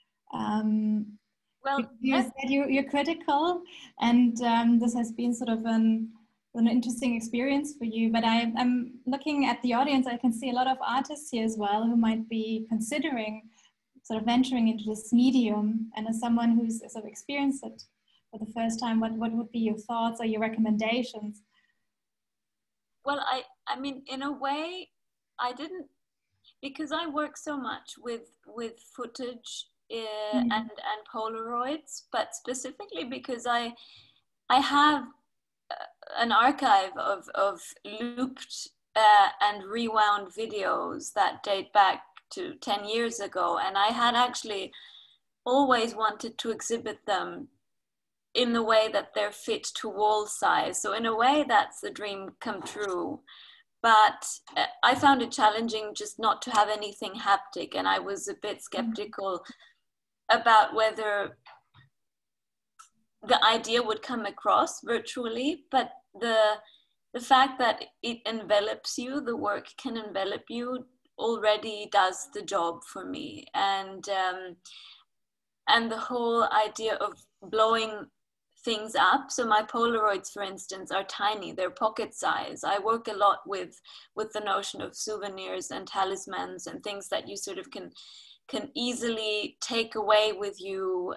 Well, you said you're critical, and this has been sort of an interesting experience for you. But I'm looking at the audience. I can see a lot of artists here as well who might be considering sort of venturing into this medium. And as someone who's sort of experienced it for the first time, what would be your thoughts or your recommendations? Well, I mean, in a way, I didn't, because I work so much with footage and Polaroids, but specifically because I have an archive of looped and rewound videos that date back to 10 years ago, and I had actually always wanted to exhibit them in the way that they're fit to wall size. So in a way, that's the dream come true. But I found it challenging just not to have anything haptic, and I was a bit skeptical about whether the idea would come across virtually, but the fact that it envelops you, the work can envelop you, already does the job for me. And the whole idea of blowing things up. So my Polaroids, for instance, are tiny, they're pocket size. I work a lot with the notion of souvenirs and talismans and things that you sort of can easily take away with you,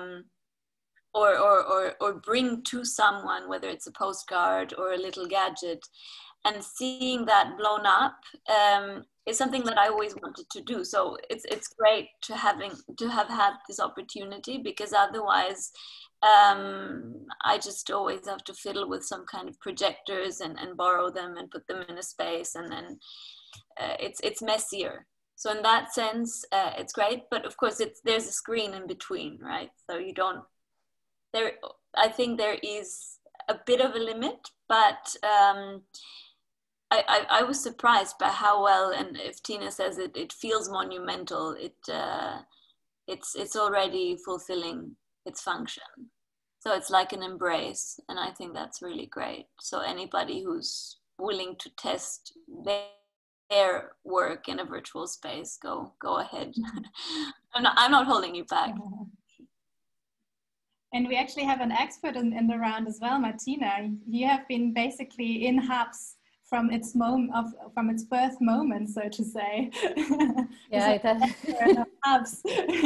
or bring to someone, whether it's a postcard or a little gadget. And seeing that blown up is something that I always wanted to do. So it's great to have had this opportunity, because otherwise I just always have to fiddle with some kind of projectors and borrow them and put them in a space, and then it's messier. So in that sense, it's great. But of course, there's a screen in between, right? So you don't. I think there is a bit of a limit, but I was surprised by how well, and if Tina says it feels monumental. It's already fulfilling its function. So it's like an embrace, and I think that's really great. So anybody who's willing to test their work in a virtual space, go ahead. I'm not holding you back. And we actually have an expert in the round as well, Martina. You have been basically in hubs from its birth moment, so to say. Yeah, it has. Hubs.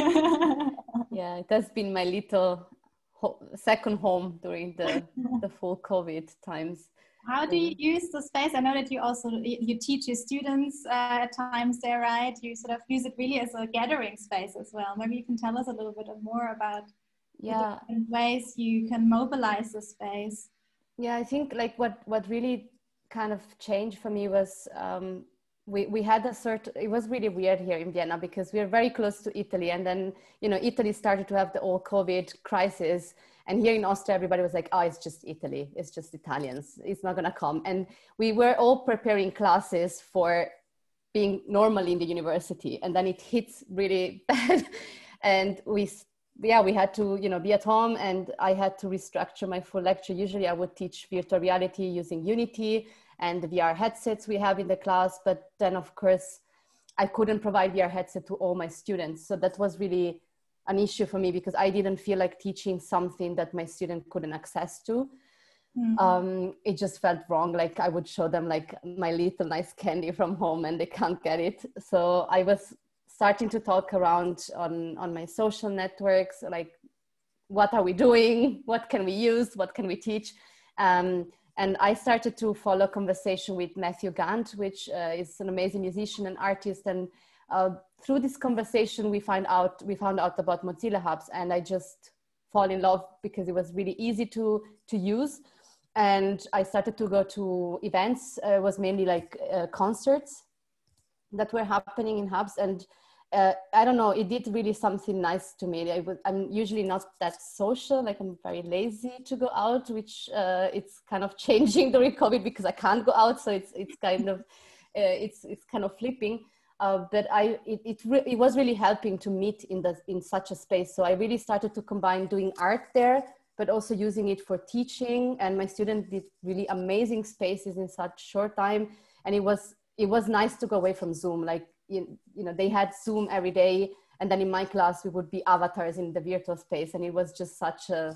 Yeah, it has been my little second home during the full COVID times. How do you use the space? I know that you teach your students at times there, right? You sort of use it really as a gathering space as well. Maybe you can tell us a little bit more about the different ways you can mobilize the space. Yeah, I think like what really kind of changed for me was we had it was really weird here in Vienna, because we are very close to Italy, and then Italy started to have the whole COVID crisis, and here in Austria everybody was like, oh, it's just Italy, it's just Italians, it's not gonna come. And we were all preparing classes for being normally in the university, and then it hits really bad, and we had to be at home, and I had to restructure my full lecture. Usually I would teach virtual reality using Unity and the VR headsets we have in the class, but then of course I couldn't provide VR headset to all my students. So that was really an issue for me, because I didn't feel like teaching something that my student couldn't access to. Mm-hmm. It just felt wrong. Like I would show them like my little nice candy from home and they can't get it. So I was starting to talk around on my social networks, like, what are we doing? What can we use? What can we teach? And I started to follow conversation with Matthew Gant, which is an amazing musician and artist. And through this conversation, we found out about Mozilla Hubs, and I just fall in love because it was really easy to use. And I started to go to events. It was mainly like concerts that were happening in Hubs. And I don't know, it did really something nice to me. I'm usually not that social, like I'm very lazy to go out, which it's kind of changing during COVID because I can't go out. So it's kind of, it's kind of flipping. But it was really helping to meet in such a space. So I really started to combine doing art there, but also using it for teaching. And my students did really amazing spaces in such short time. And it was nice to go away from Zoom. Like, they had Zoom every day. And then in my class, we would be avatars in the virtual space. And it was just such a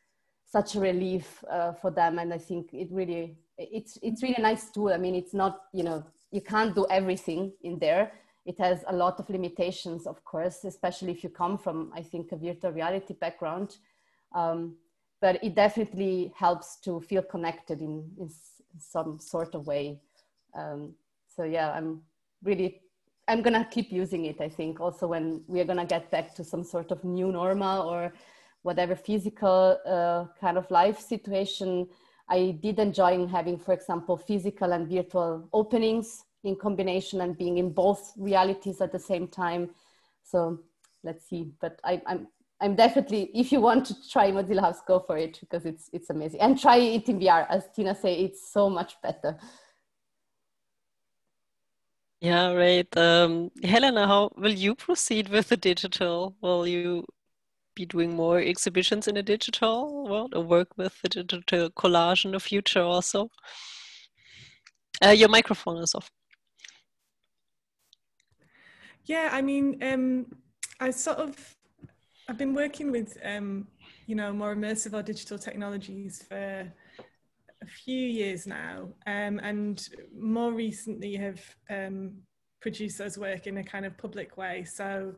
relief for them. And I think it's really a nice tool. I mean, it's not, you can't do everything in there. It has a lot of limitations, of course, especially if you come from, I think, a virtual reality background. But it definitely helps to feel connected in some sort of way. So yeah, I'm gonna keep using it, I think, also when we are gonna get back to some sort of new normal or whatever physical kind of life situation. I did enjoy having, for example, physical and virtual openings in combination and being in both realities at the same time. So let's see, but I'm definitely, if you want to try Mozilla Hubs, go for it, because it's amazing. And try it in VR, as Tina said, it's so much better. Yeah, right. Helena, how will you proceed with the digital? Will you be doing more exhibitions in the digital world or work with the digital collage in the future also? Your microphone is off. Yeah, I mean, I've been working with you know, more immersive or digital technologies for a few years now, and more recently have produced those work in a kind of public way. So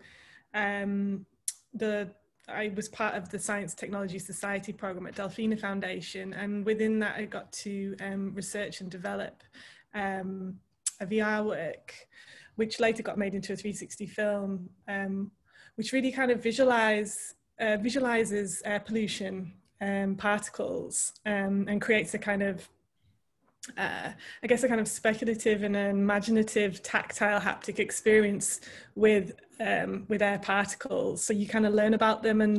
I was part of the Science Technology Society program at Delphina Foundation, and within that I got to research and develop a VR work, which later got made into a 360 film, which really kind of visualizes air pollution particles, and creates a kind of I guess a kind of speculative and imaginative tactile haptic experience with air particles. So you kind of learn about them and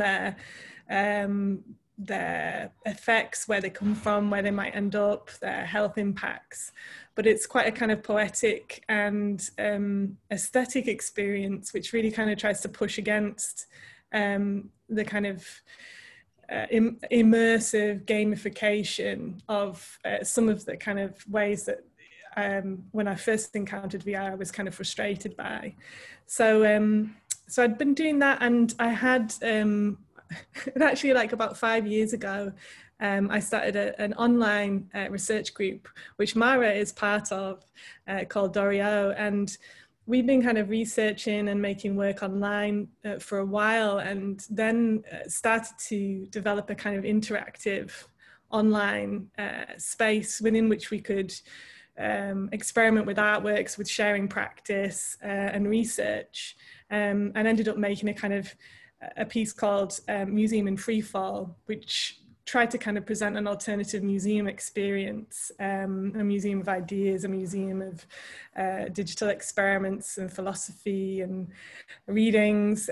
their effects, where they come from, where they might end up, their health impacts. But it's quite a kind of poetic and aesthetic experience, which really kind of tries to push against the kind of immersive gamification of some of the kind of ways that when I first encountered VR I was kind of frustrated by. So I'd been doing that, and I had actually, like about 5 years ago, I started an online research group which Mara is part of, called Dorio, and we've been kind of researching and making work online for a while, and then started to develop a kind of interactive online space within which we could experiment with artworks, with sharing practice and research, and ended up making a kind of a piece called Museum in Freefall, which tried to kind of present an alternative museum experience, a museum of ideas, a museum of digital experiments and philosophy and readings.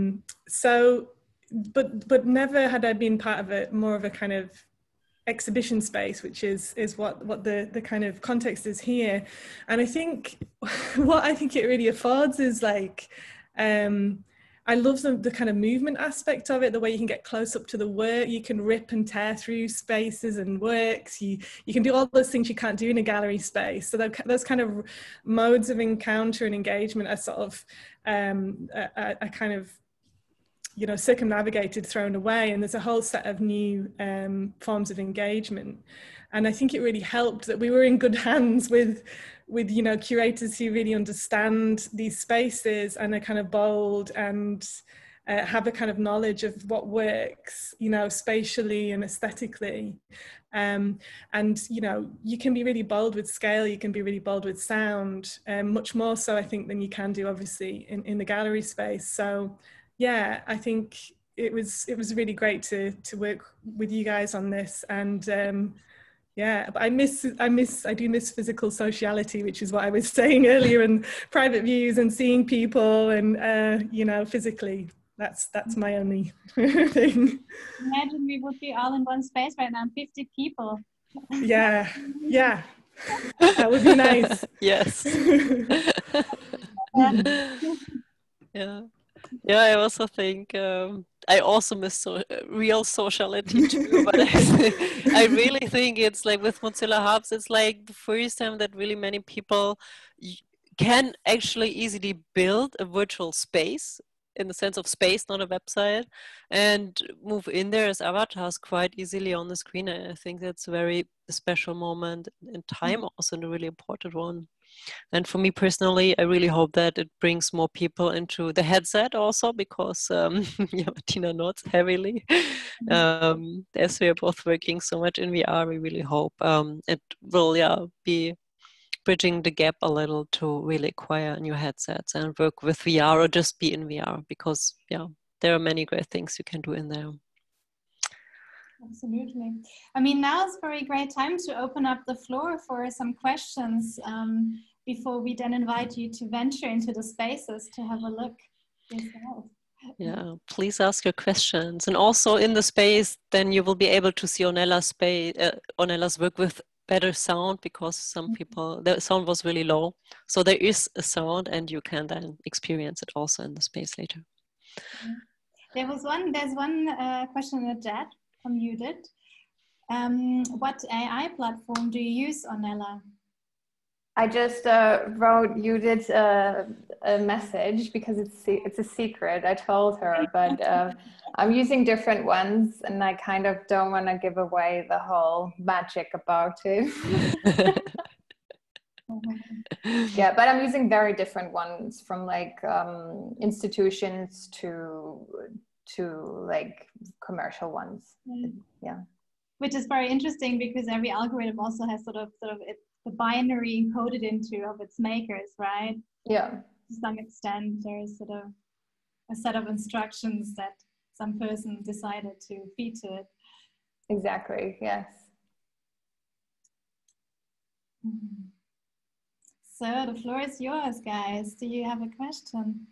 But never had I been part of more of a kind of exhibition space, which is what the kind of context is here. And I think what I think it really affords is like, I love the kind of movement aspect of it, the way you can get close up to the work, you can rip and tear through spaces and works, you can do all those things you can't do in a gallery space. So those kind of modes of encounter and engagement are sort of a kind of, you know, circumnavigated, thrown away, and there's a whole set of new forms of engagement. And I think it really helped that we were in good hands with you know, curators who really understand these spaces and are kind of bold and have a kind of knowledge of what works, you know, spatially and aesthetically. And, you know, you can be really bold with scale, you can be really bold with sound, much more so, I think, than you can do, obviously, in the gallery space. So, yeah, I think it was really great to work with you guys on this. And yeah, but I do miss physical sociality, which is what I was saying earlier, and private views and seeing people, and you know, physically. That's my only thing. Imagine we would be all in one space right now, 50 people. Yeah, that would be nice. Yes. Yeah, I also think I also miss real sociality too, but I really think it's like with Mozilla Hubs, it's like the first time that really many people can actually easily build a virtual space, in the sense of space, not a website, and move in there as avatars quite easily on the screen. I think that's a very special moment in time, also, and a really important one. And for me personally, I really hope that it brings more people into the headset also, because yeah, Tina nods heavily. As we are both working so much in VR, we really hope it will be bridging the gap a little to really acquire new headsets and work with VR or just be in VR, because there are many great things you can do in there. Absolutely. I mean, now is a very great time to open up the floor for some questions before we then invite you to venture into the spaces to have a look yourself. Yeah, please ask your questions. And also in the space, then you will be able to see Ornella's work with better sound, because some people, the sound was really low. So there is a sound, and you can then experience it also in the space later. There's one question in the chat from Judith. What AI platform do you use, Ornella? I just wrote Judith a message because it's a secret. I told her, but I'm using different ones, and I kind of don't want to give away the whole magic about it. Yeah, but I'm using very different ones, from like institutions to like commercial ones. Yeah, which is very interesting because every algorithm also has sort of the binary encoded into of its makers, right? Yeah. To some extent, there is sort of a set of instructions that some person decided to feed to it. Exactly. Yes. Mm-hmm. So the floor is yours, guys. Do you have a question?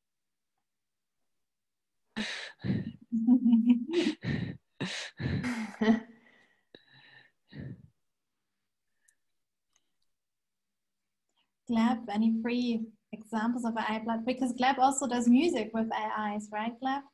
Gleb, any free examples of AI? Because Gleb also does music with AIs, right, Gleb?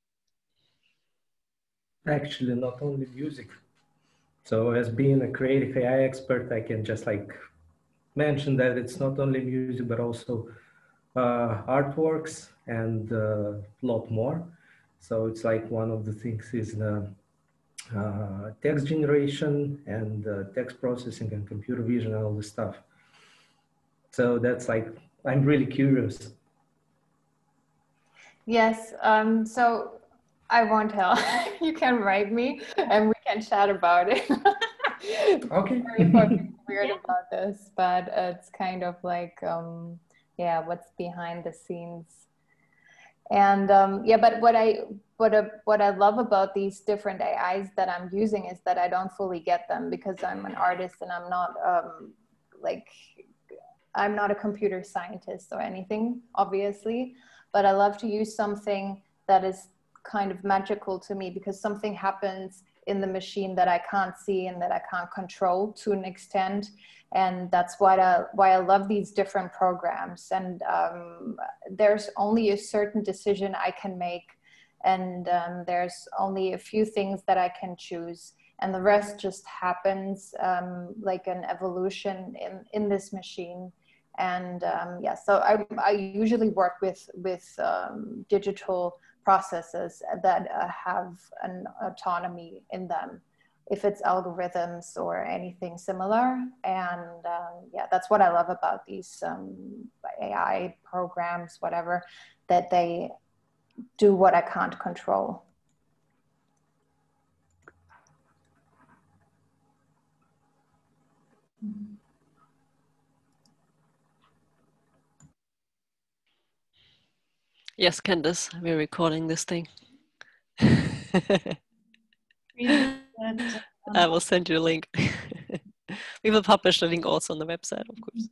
Actually, not only music. So as being a creative AI expert, I can just like mention that it's not only music, but also artworks and a lot more. So it's like one of the things is the text generation and text processing and computer vision and all this stuff. So that's like, I'm really curious. Yes, so I won't tell. You can write me and we can chat about it. Okay. Very weird about this, but it's kind of like, yeah, what's behind the scenes. And yeah, but what I love about these different AIs that I'm using is that I don't fully get them, because I'm an artist and I'm not I'm not a computer scientist or anything, obviously, but I love to use something that is kind of magical to me, because something happens in the machine that I can't see and that I can't control to an extent. And that's why I love these different programs. And there's only a certain decision I can make, and there's only a few things that I can choose, and the rest just happens like an evolution in this machine. And yeah, so I usually work with digital processes that have an autonomy in them, if it's algorithms or anything similar. And yeah, that's what I love about these AI programs, whatever, that they do what I can't control. Yes, Candice, we're recording this thing. I will send you a link. We will publish the link also on the website, of course.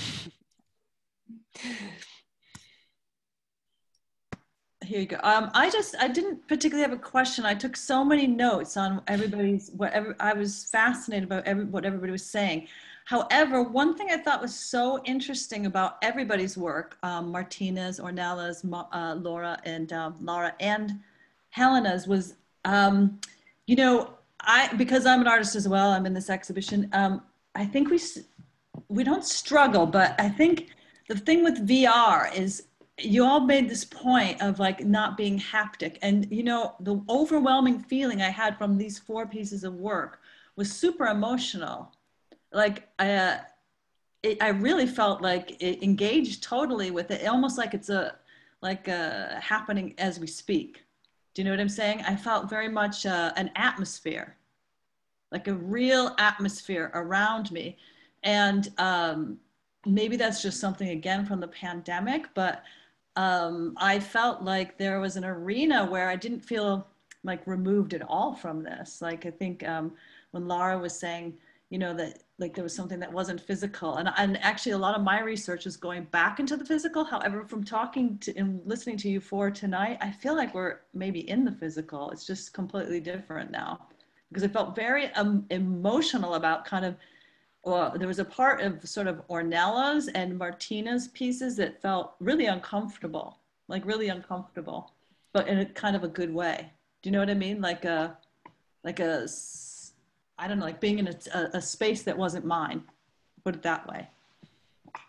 Here you go. I didn't particularly have a question. I took so many notes on everybody's, I was fascinated about what everybody was saying. However, one thing I thought was so interesting about everybody's work, Martina's, Ornella's, Laura and Helena's, was, you know, because I'm an artist as well, I'm in this exhibition. I think we don't struggle, but I think the thing with VR is, you all made this point of like not being haptic. And, you know, the overwhelming feeling I had from these 4 pieces of work was super emotional. Like I really felt like it engaged totally with it, almost like it's happening as we speak. Do you know what I'm saying? I felt very much an atmosphere, like a real atmosphere around me. And maybe that's just something, again, from the pandemic, but I felt like there was an arena where I didn't feel like removed at all from this. Like, I think when Lara was saying, you know, that like there was something that wasn't physical, and actually a lot of my research is going back into the physical. However, from talking to and listening to you 4 tonight, I feel like we're maybe in the physical. It's just completely different now, because I felt very emotional about kind of, well, there was a part of sort of Ornella's and Martina's pieces that felt really uncomfortable, like really uncomfortable, but in a kind of a good way. Do you know what I mean? Like I don't know, like being in a space that wasn't mine, put it that way.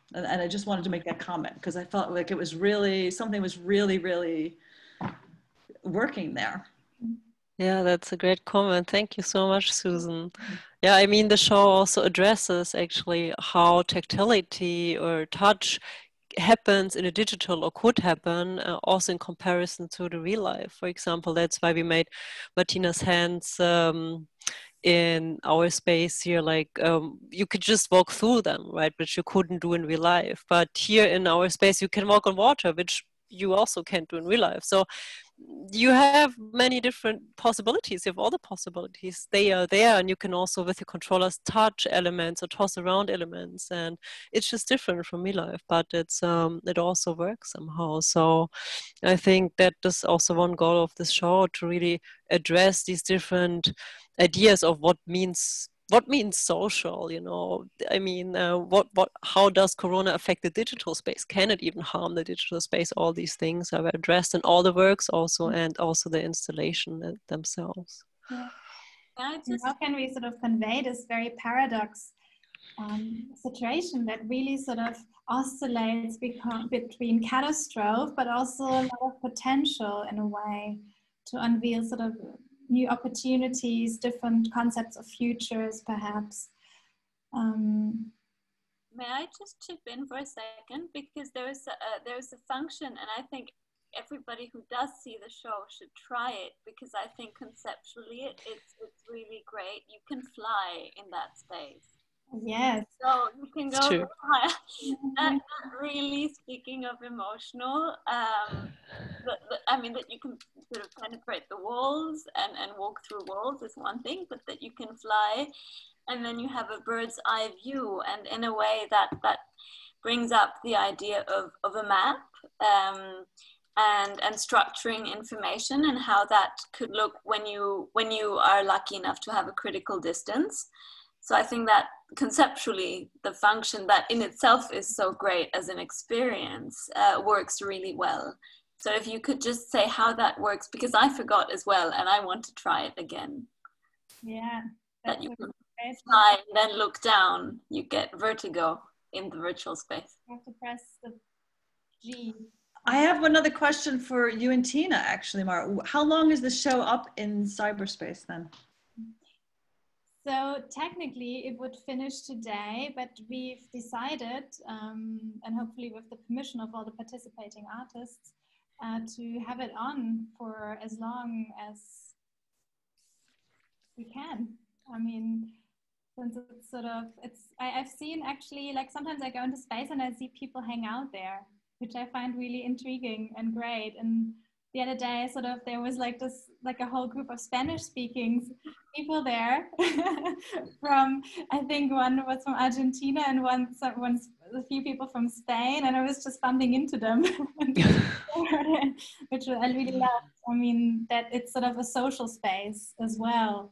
And I just wanted to make that comment because I felt like it was really, something was really, really working there. Yeah, that's a great comment. Thank you so much, Susan. Yeah, I mean, the show also addresses actually how tactility or touch happens in a digital or could happen also in comparison to the real life. For example, that's why we made Martina's hands in our space here, like you could just walk through them, right? Which you couldn't do in real life. But here in our space, you can walk on water, which you also can't do in real life. So you have many different possibilities. You have all the possibilities. They are there, and you can also with your controllers touch elements or toss around elements, and it's just different from real life. But it's it also works somehow. So I think that is also one goal of this show, to really address these different ideas of what means social. You know, I mean, how does Corona affect the digital space? Can it even harm the digital space? All these things are addressed in all the works also, and also the installation themselves. Yeah. How can we sort of convey this very paradox situation that really sort of oscillates between catastrophe, but also a lot of potential in a way to unveil sort of new opportunities, different concepts of futures, perhaps. May I just chip in for a second? Because there's a function, and I think everybody who does see the show should try it, because I think conceptually it's really great. You can fly in that space. Yes. So you can go high. And really, speaking of emotional, I mean, that you can sort of penetrate the walls and walk through walls is one thing, but that you can fly, and then you have a bird's eye view, and in a way that brings up the idea of a map and structuring information, and how that could look when you are lucky enough to have a critical distance. So I think that conceptually, the function that in itself is so great as an experience works really well. So if you could just say how that works, because I forgot as well, and I want to try it again. Yeah. That you can fly and then look down, you get vertigo in the virtual space. You have to press the G. I have another question for you and Tina, actually, Mara. How long is the show up in cyberspace then? So technically it would finish today, but we've decided, and hopefully with the permission of all the participating artists, to have it on for as long as we can. I mean, since it's sort of, I've seen actually, like sometimes I go into space and I see people hang out there, which I find really intriguing and great. And the other day, sort of, there was like a whole group of Spanish-speaking people there. From, I think one was from Argentina and a few people from Spain, and I was just bumping into them, which I really loved. I mean, that it's sort of a social space as well.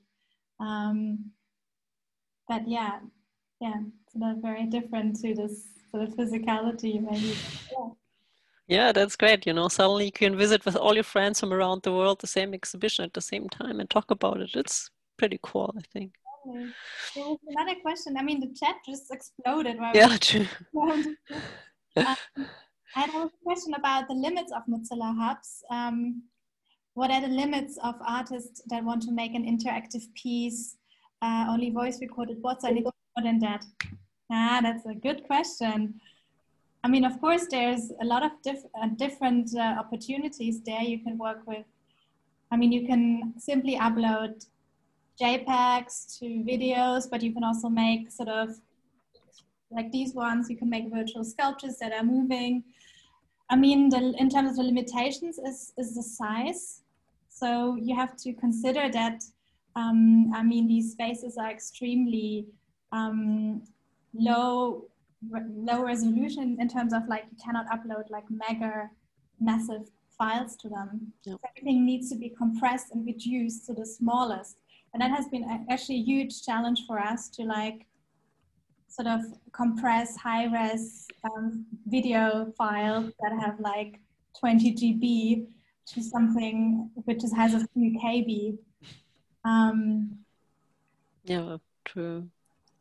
But yeah, sort of very different to this sort of physicality, maybe. Yeah. Yeah, that's great. You know, suddenly you can visit with all your friends from around the world the same exhibition at the same time and talk about it. It's pretty cool, I think. There was another question. I mean, the chat just exploded. Yeah, true. I had a question about the limits of Mozilla Hubs. What are the limits of artists that want to make an interactive piece, only voice recorded? What's anything more than that? That's a good question. I mean, of course, there's a lot of different opportunities there you can work with. I mean, you can simply upload JPEGs to videos, but you can also make sort of like these ones. You can make virtual sculptures that are moving. I mean, in terms of the limitations is the size. So you have to consider that, I mean, these spaces are extremely low resolution in terms of like you cannot upload like massive files to them. Yep. So everything needs to be compressed and reduced to the smallest. And that has been actually a huge challenge for us to like sort of compress high-res video files that have like 20 GB to something which has a few KB. Yeah, true.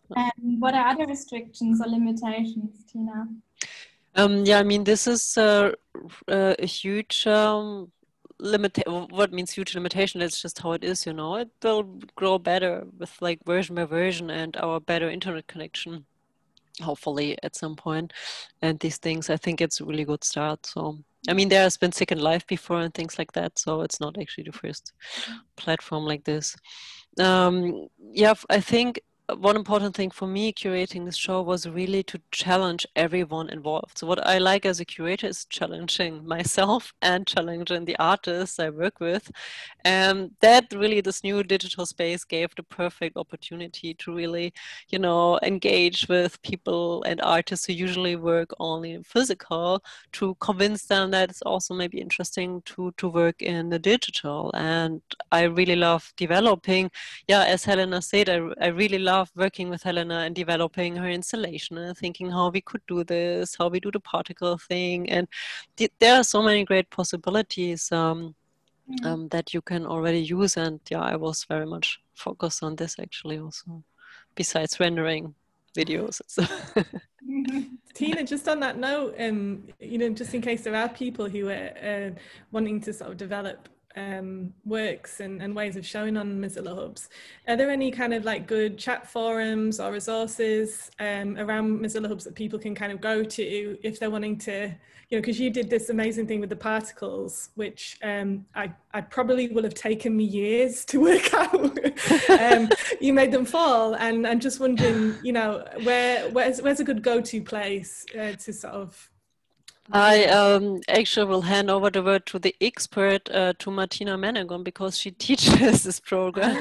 And what are other restrictions or limitations, Tina? Yeah, I mean, this is a huge what means huge limitation? It's just how it is, you know. It will grow better with like version by version and our better internet connection, hopefully at some point. And these things, I think it's a really good start. So, I mean, there has been Second Life before and things like that. So it's not actually the first platform like this. Yeah, I think one important thing for me curating this show was really to challenge everyone involved. So what I like as a curator is challenging myself and challenging the artists I work with. And that really, this new digital space gave the perfect opportunity to really, you know, engage with people and artists who usually work only physical, to convince them that it's also maybe interesting to work in the digital. And I really love developing, yeah, as Helena said, I really love working with Helena and developing her installation and thinking how we could do this, how we do the particle thing. And there are so many great possibilities that you can already use. And yeah, I was very much focused on this actually also, besides rendering videos. Tina, just on that note, you know, just in case there are people who are wanting to sort of develop works and ways of showing on Mozilla Hubs, are there any kind of like good chat forums or resources around Mozilla Hubs that people can kind of go to if they're wanting to, you know, because you did this amazing thing with the particles, which I probably will have taken me years to work out. You made them fall, and I'm just wondering, you know, where's a good go-to place to sort of. I actually will hand over the word to the expert, to Martina Menegon, because she teaches this program.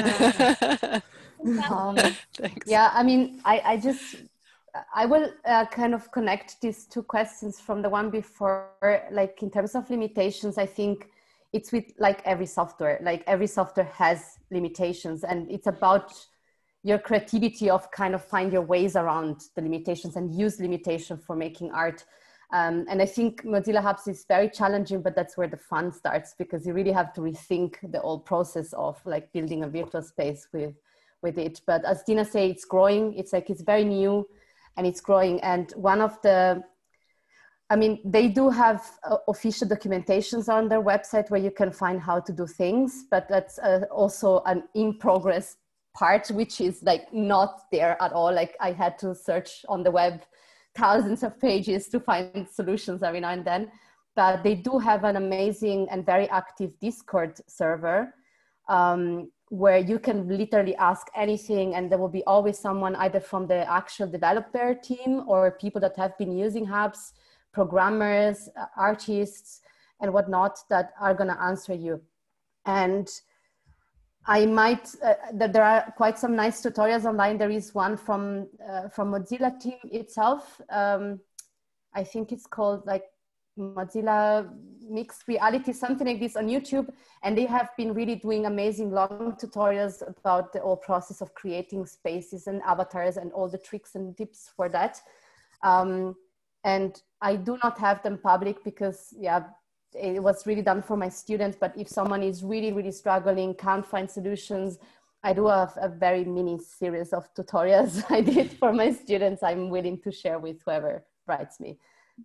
Thanks. Yeah, I mean, I will kind of connect these two questions from the one before. Like in terms of limitations, I think it's with like every software has limitations, and it's about your creativity of kind of find your ways around the limitations and use limitation for making art. And I think Mozilla Hubs is very challenging, but that's where the fun starts, because you really have to rethink the whole process of like building a virtual space with it. But as Tina said, it's growing. It's like, it's very new and it's growing. And one of the, I mean, they do have official documentations on their website where you can find how to do things, but that's also an in progress part, which is like not there at all. Like I had to search on the web thousands of pages to find solutions every now and then, but they do have an amazing and very active Discord server where you can literally ask anything, and there will be always someone either from the actual developer team or people that have been using Hubs, programmers, artists, and whatnot, that are going to answer you. And I might, there are quite some nice tutorials online. There is one from Mozilla team itself. I think it's called like Mozilla Mixed Reality, something like this on YouTube. And they have been really doing amazing long tutorials about the whole process of creating spaces and avatars and all the tricks and tips for that. And I do not have them public because, yeah, it was really done for my students. But if someone is really, really struggling, can't find solutions, I do have a very mini series of tutorials I did for my students. I'm willing to share with whoever writes me.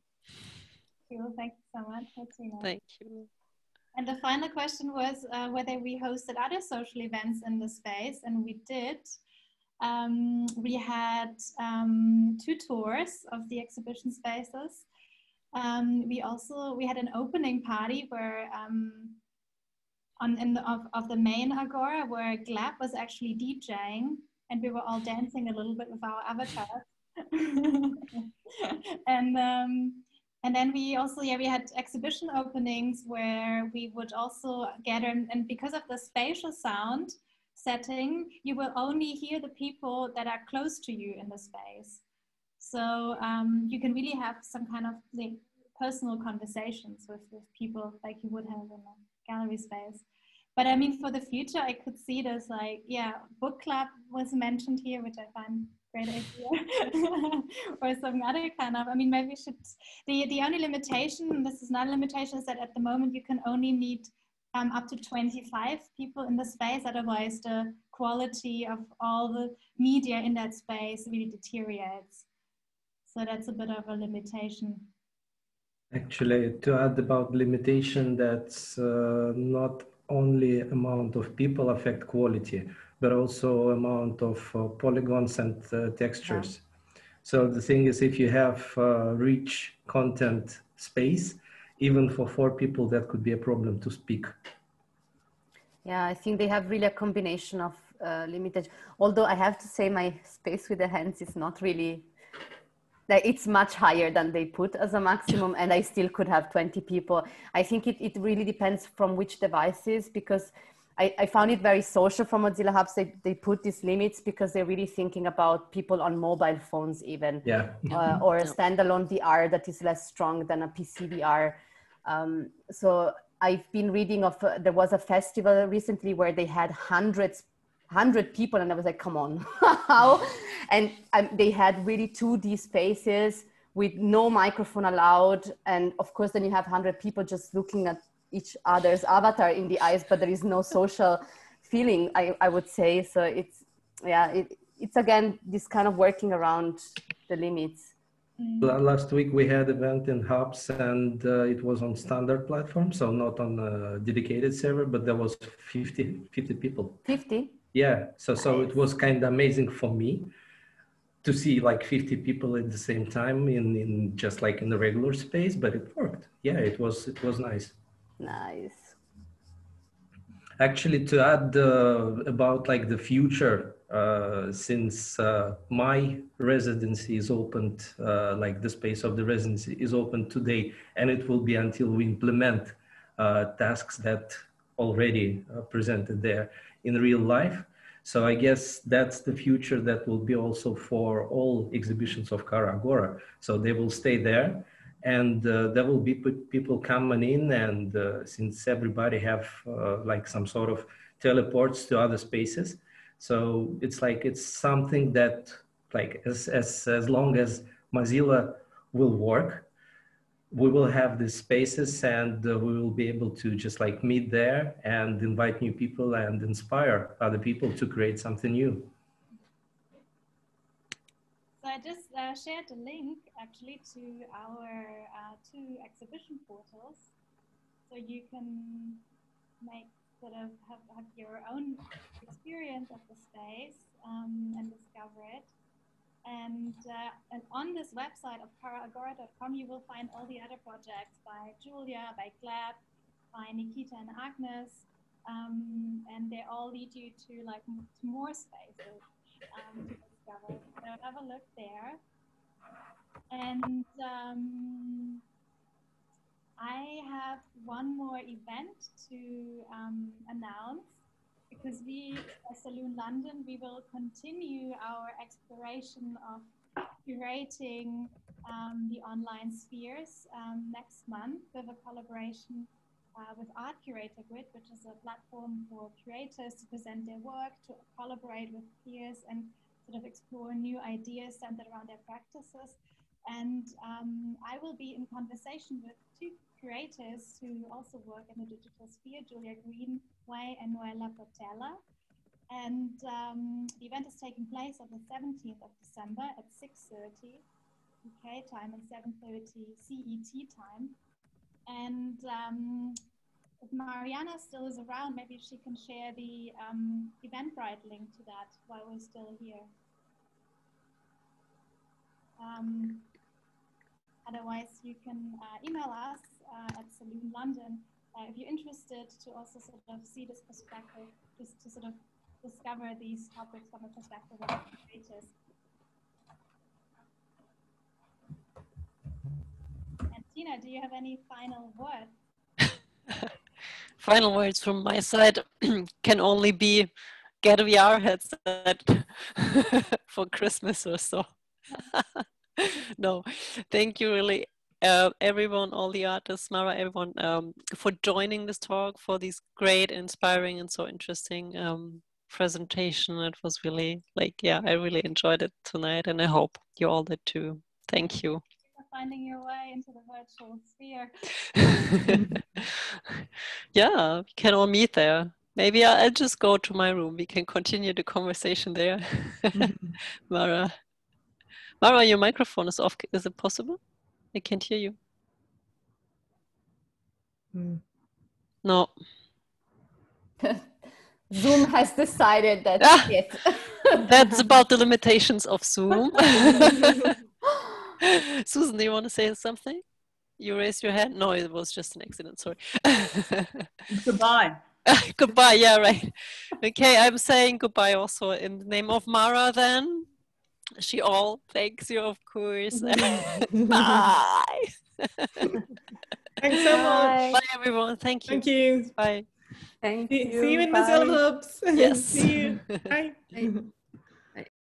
Thank you so much, Martina. Thank you. And the final question was whether we hosted other social events in the space, and we did. We had 2 tours of the exhibition spaces. We had an opening party where of the main Agora, where Glab was actually DJing, and we were all dancing a little bit with our avatars. And then we also, we had exhibition openings where we would also gather, and because of the spatial sound setting, you will only hear the people that are close to you in the space. So you can really have some kind of like personal conversations with people like you would have in a gallery space. But I mean, for the future, I could see this like, book club was mentioned here, which I find great idea. Or some other kind of, I mean, maybe we should, the only limitation, this is not a limitation, is that at the moment you can only meet up to 25 people in the space. Otherwise the quality of all the media in that space really deteriorates. So that's a bit of a limitation. Actually, to add about limitation, that's not only amount of people affect quality, but also amount of polygons and textures. So the thing is, if you have rich content space, even for 4 people, that could be a problem to speak. Yeah, I think they have really a combination of limited, although I have to say my space with the hands is not really, like, it's much higher than they put as a maximum, and I still could have 20 people. I think it really depends from which devices, because I found it very social from Mozilla Hubs. They put these limits because they're really thinking about people on mobile phones even, or a standalone VR that is less strong than a PC VR. So I've been reading of, there was a festival recently where they had 100 people, and I was like, come on, how? And they had really 2D spaces with no microphone allowed. And of course, then you have 100 people just looking at each other's avatar in the eyes, but there is no social feeling, I would say. So it's again, this kind of working around the limits. Last week we had an event in Hubs, and it was on standard platform, so not on a dedicated server, but there was 50 people. 50? Yeah, so it was kind of amazing for me to see like 50 people at the same time in just like in the regular space, but it worked. Yeah, it was nice. Nice. Actually, to add about like the future, since my residency is opened, like the space of the residency is open today, and it will be until we implement tasks that already presented there in real life. So I guess that's the future that will be also for all exhibitions of Agora. So they will stay there, and there will be people coming in, and since everybody have like some sort of teleports to other spaces, so it's like it's something that like as long as Mozilla will work, we will have these spaces, and we will be able to just like meet there and invite new people and inspire other people to create something new. So I just shared a link actually to our 2 exhibition portals, so you can make sort of have your own experience of the space and discover it. And on this website of paraagora.com, you will find all the other projects by Julia, by Gleb, by Nikita and Agnes, and they all lead you to like to more spaces to discover. So have a look there. And I have one more event to announce, because we, as SALOON London, we will continue our exploration of curating the online spheres next month with a collaboration with Art Curator Grid, which is a platform for curators to present their work, to collaborate with peers, and sort of explore new ideas centered around their practices. And I will be in conversation with 2 curators who also work in the digital sphere, Julia Greenway and Noella Portella. And the event is taking place on the 17th of December at 6:30 UK time and 7:30 CET time. And if Mariana still is around, maybe she can share the Eventbrite link to that while we're still here. Otherwise, you can email us at SALOON London if you're interested to also sort of see this perspective, just to sort of discover these topics from a perspective of creators. And Tina, do you have any final words? Final words from my side can only be get a VR headset for Christmas or so. No, thank you really everyone, all the artists, Mara, everyone, for joining this talk, for this great, inspiring and so interesting presentation. It was really like, yeah, I really enjoyed it tonight, and I hope you all did too. Thank you. Finding your way into the virtual sphere. Yeah, we can all meet there. Maybe I'll just go to my room. We can continue the conversation there. Mara, your microphone is off. Is it possible? I can't hear you. No. Zoom has decided that's it. That's about the limitations of Zoom. Susan, do you want to say something? You raised your hand? No, it was just an accident, sorry. Goodbye. Goodbye, yeah, right. Okay, I'm saying goodbye also in the name of Mara then. She all thanks you, of course. Bye. Thanks so much. Bye, everyone. Thank you. Thank you. Bye. Thank you. See you in Bye. the Zilla Hubs. Yes. See you. Bye. Bye.